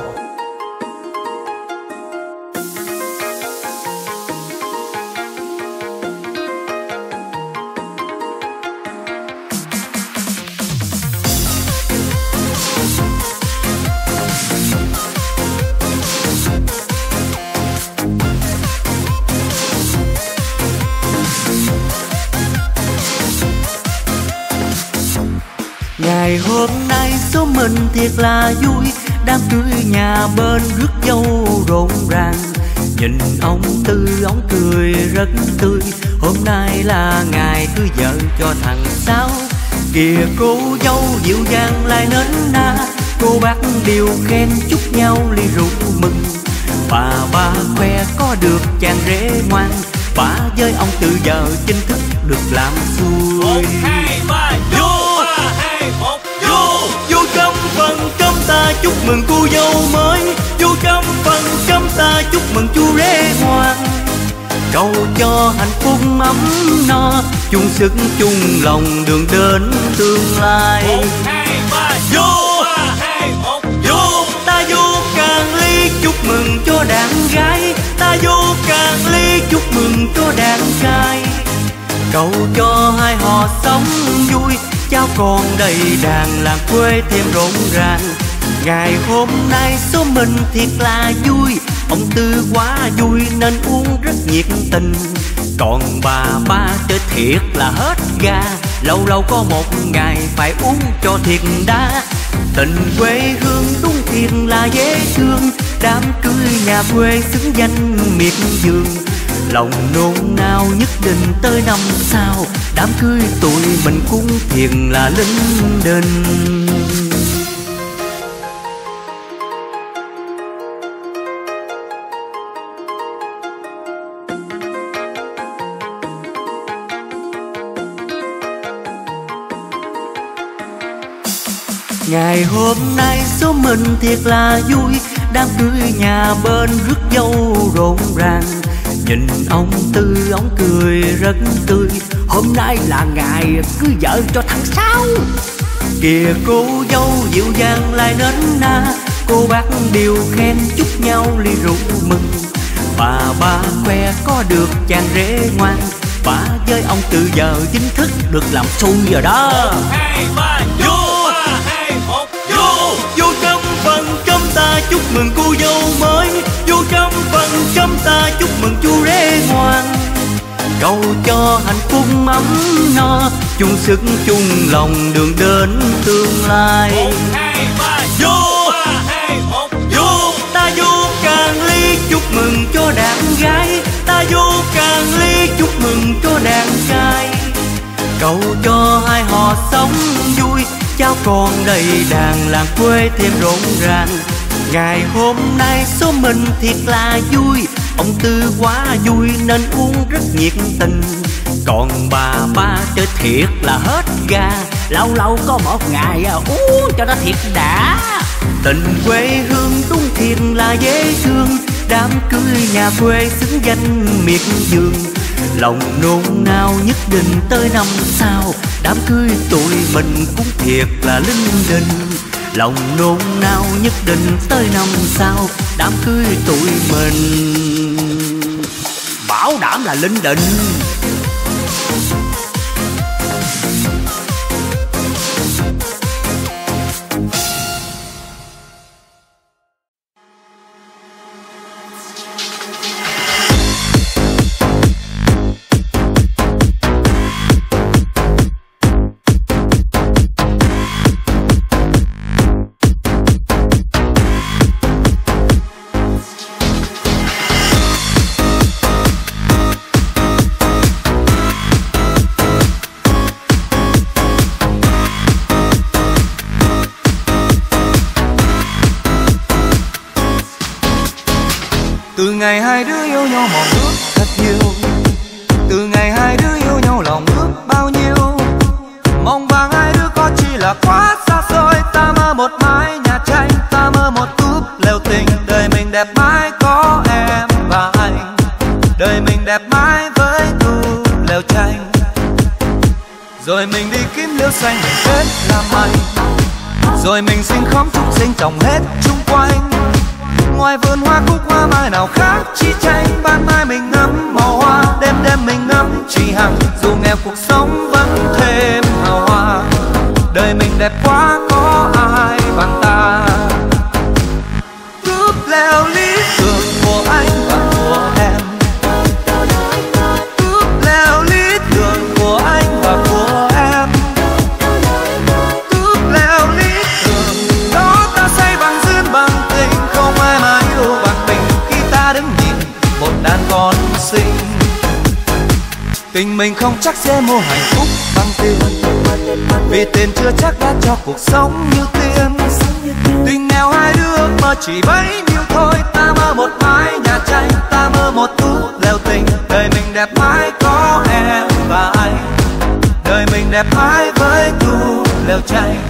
Ngày hôm nay số mình thiệt là vui, đám cưới nhà bên rước dâu rộn ràng. Nhìn ông Tư ông cười rất tươi, hôm nay là ngày cưới vợ cho thằng Sáu. Kìa cô dâu dịu dàng lại nến na, cô bác đều khen chúc nhau ly rượu mừng. Bà ba khoe có được chàng rể ngoan, bà với ông Tư giờ chính thức được làm xuôi. Một hai ba vô, ba hai một vô. Vô trong phần cơm ta chúc mừng cô dâu mới, vô trong phần cơm ta chúc mừng chú rể ngoan. Cầu cho hạnh phúc ấm no, chung sức chung lòng đường đến tương lai. Một hai ba vô, ba hai một vô. Ta vô càng ly chúc mừng cho đàn gái, ta vô càng ly chúc mừng cho đàn trai. Cầu cho hai họ sống vui, cháu con đầy đàn làng quê thêm rộn ràng. Ngày hôm nay số mình thiệt là vui, ông Tư quá vui nên uống rất nhiệt tình. Còn bà ba chơi thiệt là hết ga, lâu lâu có một ngày phải uống cho thiệt đã. Tình quê hương đúng thiệt là dễ thương, đám cưới nhà quê xứng danh miệt vườn. Lòng nôn nao nhất định tới năm sau, đám cưới tụi mình cũng thiệt là linh đình. Ngày hôm nay số mình thiệt là vui, đám cưới nhà bên rước dâu rộn ràng. Nhìn ông Tư ông cười rất tươi, hôm nay là ngày cưới vợ cho thằng Sáu. Kìa cô dâu dịu dàng lại nến na, cô bác đều khen chúc nhau ly rượu mừng. Bà ba khoe có được chàng rể ngoan, bà với ông Tư giờ chính thức được làm xui rồi đó. Một hai ba vô, ba hai một vô. Vô trong phần cơm ta chúc mừng cô dâu mới, vô trong phần cơm ta chúc mừng chú rể ngoan. Cầu cho hạnh phúc ấm no, chung sức chung lòng đường đến tương lai. Một hai ba vô, ba hai một vô. Ta vô càng ly chúc mừng cho đàn gái, ta vô càng ly chúc mừng cho đàn trai. Cầu cho hai họ sống vui, cháu con đầy đàn làng quê thêm rộn ràng. Ngày hôm nay số mình thiệt là vui, ông Tư quá vui nên uống rất nhiệt tình. Còn bà ba chơi thiệt là hết ga, lâu lâu có một ngày uống cho nó thiệt đã. Tình quê hương đúng thiệt là dễ thương, đám cưới nhà quê xứng danh miệt vườn. Lòng nôn nao nhất định tới năm sau, đám cưới tụi mình cũng thiệt là linh đình. Lòng nôn nao nhất định tới năm sau, đám cưới tụi mình bảo đảm là linh đình. Từ ngày hai đứa yêu nhau mong ước thật nhiều, từ ngày hai đứa yêu nhau lòng ước bao nhiêu. Mong vàng hai đứa có chỉ là quá xa xôi, ta mơ một mái nhà tranh, ta mơ một túp lều tình. Đời mình đẹp mãi có em và anh, đời mình đẹp mãi với túp lều tranh. Rồi mình đi kiếm liễu xanh mình kết làm mây, rồi mình xin khóm trúc xinh trồng hết chung quanh. Ngoài vườn hoa cúc hoa mai nào khác chi tranh, ban mai mình ngắm màu hoa, đêm đêm mình ngắm chị Hằng. Dù nghèo cuộc sống vẫn thêm hào hoa, đời mình đẹp quá có ai bằng ta. Cướp leo lý tưởng của anh và của em, cướp leo lý tưởng của anh và của em, cướp leo lý tưởng đó ta xây bằng duyên bằng tình. Không ai mà yêu bằng mình khi ta đứng nhìn một đàn con xinh. Tình mình không chắc sẽ mua hạnh phúc bằng tiền, vì tiền chưa chắc đã cho cuộc sống như tiền. Tình nghèo hai đứa mơ chỉ bấy nhiêu thôi, ta mơ một mái nhà tranh, ta mơ một túp lều tình. Đời mình đẹp mãi có em và anh, đời mình đẹp mãi với túp lều tranh.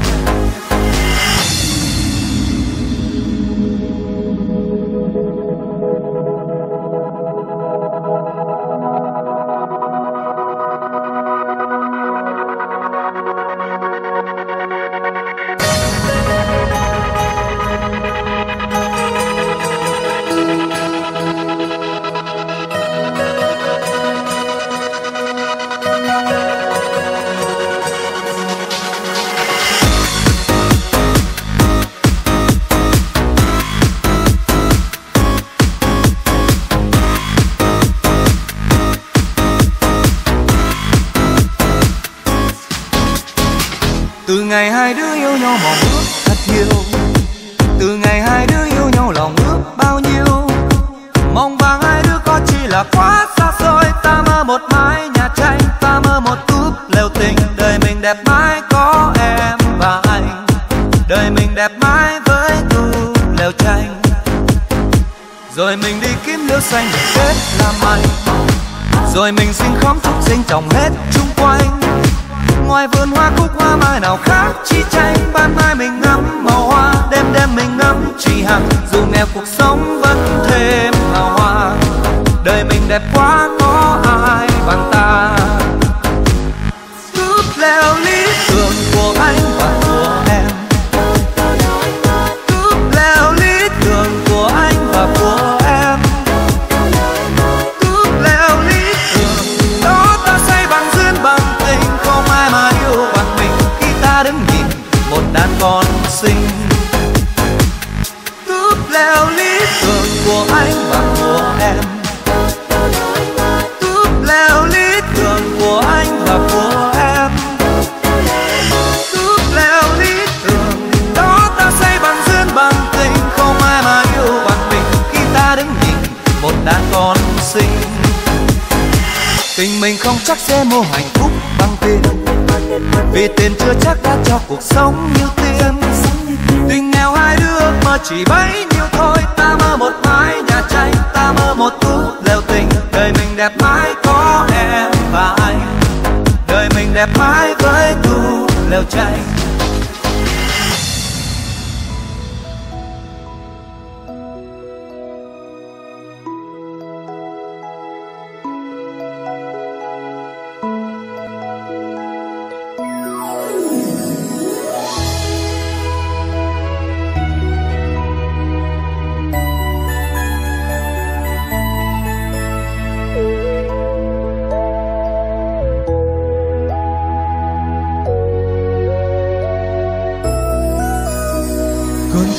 Từ ngày hai đứa yêu nhau mong ước thật nhiều, từ ngày hai đứa yêu nhau lòng ước bao nhiêu. Mong vàng hai đứa có chỉ là quá xa xôi, ta mơ một mái nhà tranh, ta mơ một túp lều tình. Đời mình đẹp mãi có em và anh, đời mình đẹp mãi với túp lều tranh. Rồi mình đi kiếm liễu xanh mình kết làm mây, rồi mình xin khóm trúc xinh trồng hết chung quanh. Ngoài vườn hoa cúc hoa mai nào khác chi tranh, ban mai mình ngắm màu hoa, đêm đêm mình ngắm chị Hằng. Dù nghèo cuộc sống vẫn thêm hào hoa, đời mình đẹp quá có ai bằng ta. Cướp leo lý tưởng của anh và của em, cướp leo lý tưởng của anh và của em, cướp leo lý tưởng đó ta xây bằng duyên bằng tình. Không ai mà yêu bằng mình khi ta đứng nhìn một đàn con xinh. Cướp leo lý tưởng của anh và của em, cướp leo lý tưởng của anh và của em, cướp leo lý tưởng đó ta xây bằng duyên bằng tình. Không ai mà yêu bằng mình khi ta đứng nhìn một đàn con xinh. Tình mình không chắc sẽ mua hạnh phúc bằng tiền, vì tiền chưa chắc đã cho cuộc sống như tiền. Tình nghèo hai đứa mơ chỉ bấy nhiêu thôi, ta mơ một mái nhà tranh, ta mơ một túp lều tình. Đời mình đẹp mãi có em và anh, đời mình đẹp mãi với túp lều tranh.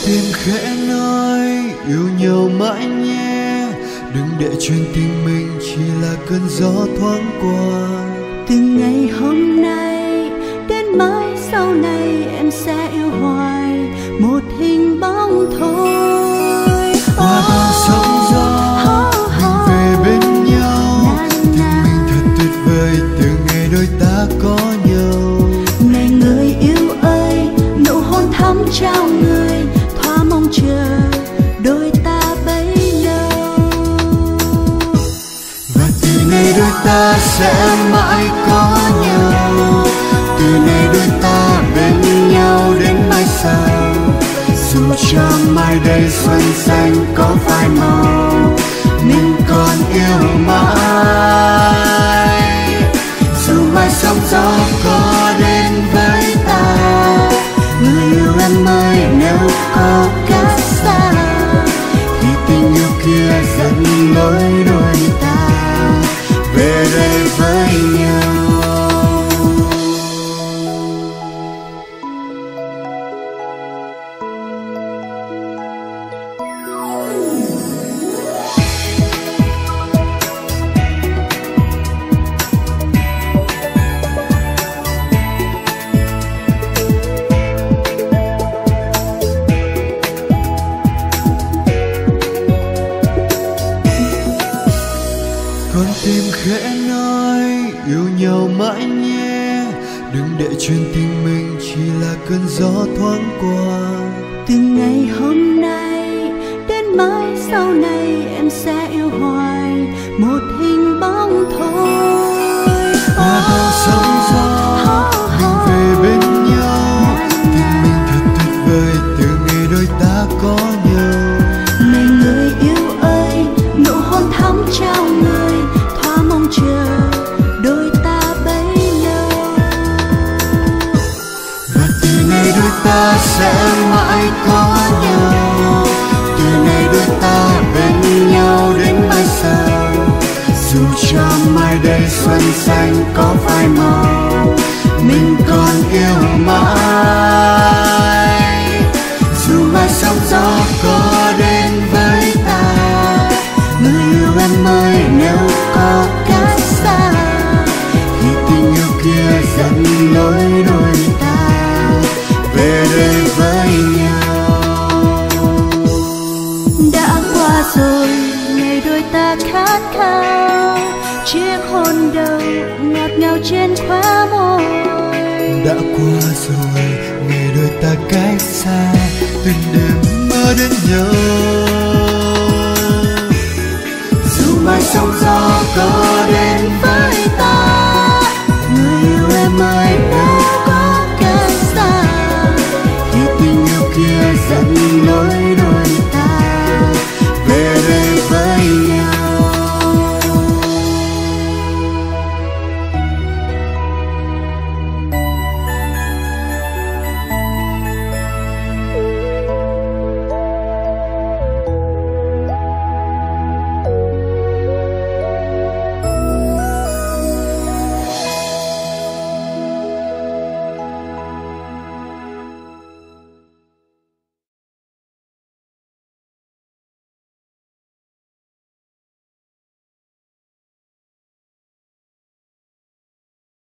tim khẽ nói yêu nhau mãi nhé, đừng để chuyện tình mình chỉ là cơn gió thoáng qua. Từ ngày hôm nay đến mãi sau này em sẽ yêu hoài, một hình bóng thôi. Qua bao sóng gió mình về bên nhau, tình mình thật tuyệt vời từ ngày đôi ta có nhau. Này người yêu ơi, nụ hôn thắm trao người, thoa mong chờ đôi ta bấy lâu. Và từ nay đôi ta sẽ mãi có nhau, từ nay đôi ta bên nhau đến mai sau. Dù cho mai đây xuân xanh có phai màu, mình còn yêu mãi. Dù mai sóng gió có đến với ta, người yêu em ơi, nếu có cách xa thì tình yêu kia dẫn lối đôi ta về đây với nhau. Con tim khẽ nói yêu nhau mãi nhé, đừng để chuyện tình mình chỉ là cơn gió thoáng qua. từ ngày hôm nay đến mãi sau này em sẽ yêu hoài, một hình bóng thôi. Qua bao sóng gió mình về bên nhau, tình mình thật tuyệt vời từ ngày đôi ta có nhau. Này người yêu ơi, nụ hôn thắm trao người, thoa mong chờ đôi ta bấy lâu. Và từ nay đôi ta sẽ mãi có nhau, từ nay đôi ta bên nhau đến mai sau. Dù cho mai đây xuân xanh có phai màu, mình còn yêu mãi. Dù mai sóng gió có đến với ta, Người yêu em ơi, nếu có cách xa thì tình yêu kia dẫn lối đôi ta về đây với nhau. đã qua rồi ngày đôi ta khát khao, chiếc hôn đầu ngọt ngào trên khóe môi. Đã qua rồi ngày đôi ta cách xa, từng đêm mơ đến nhau. Dù mai sóng gió có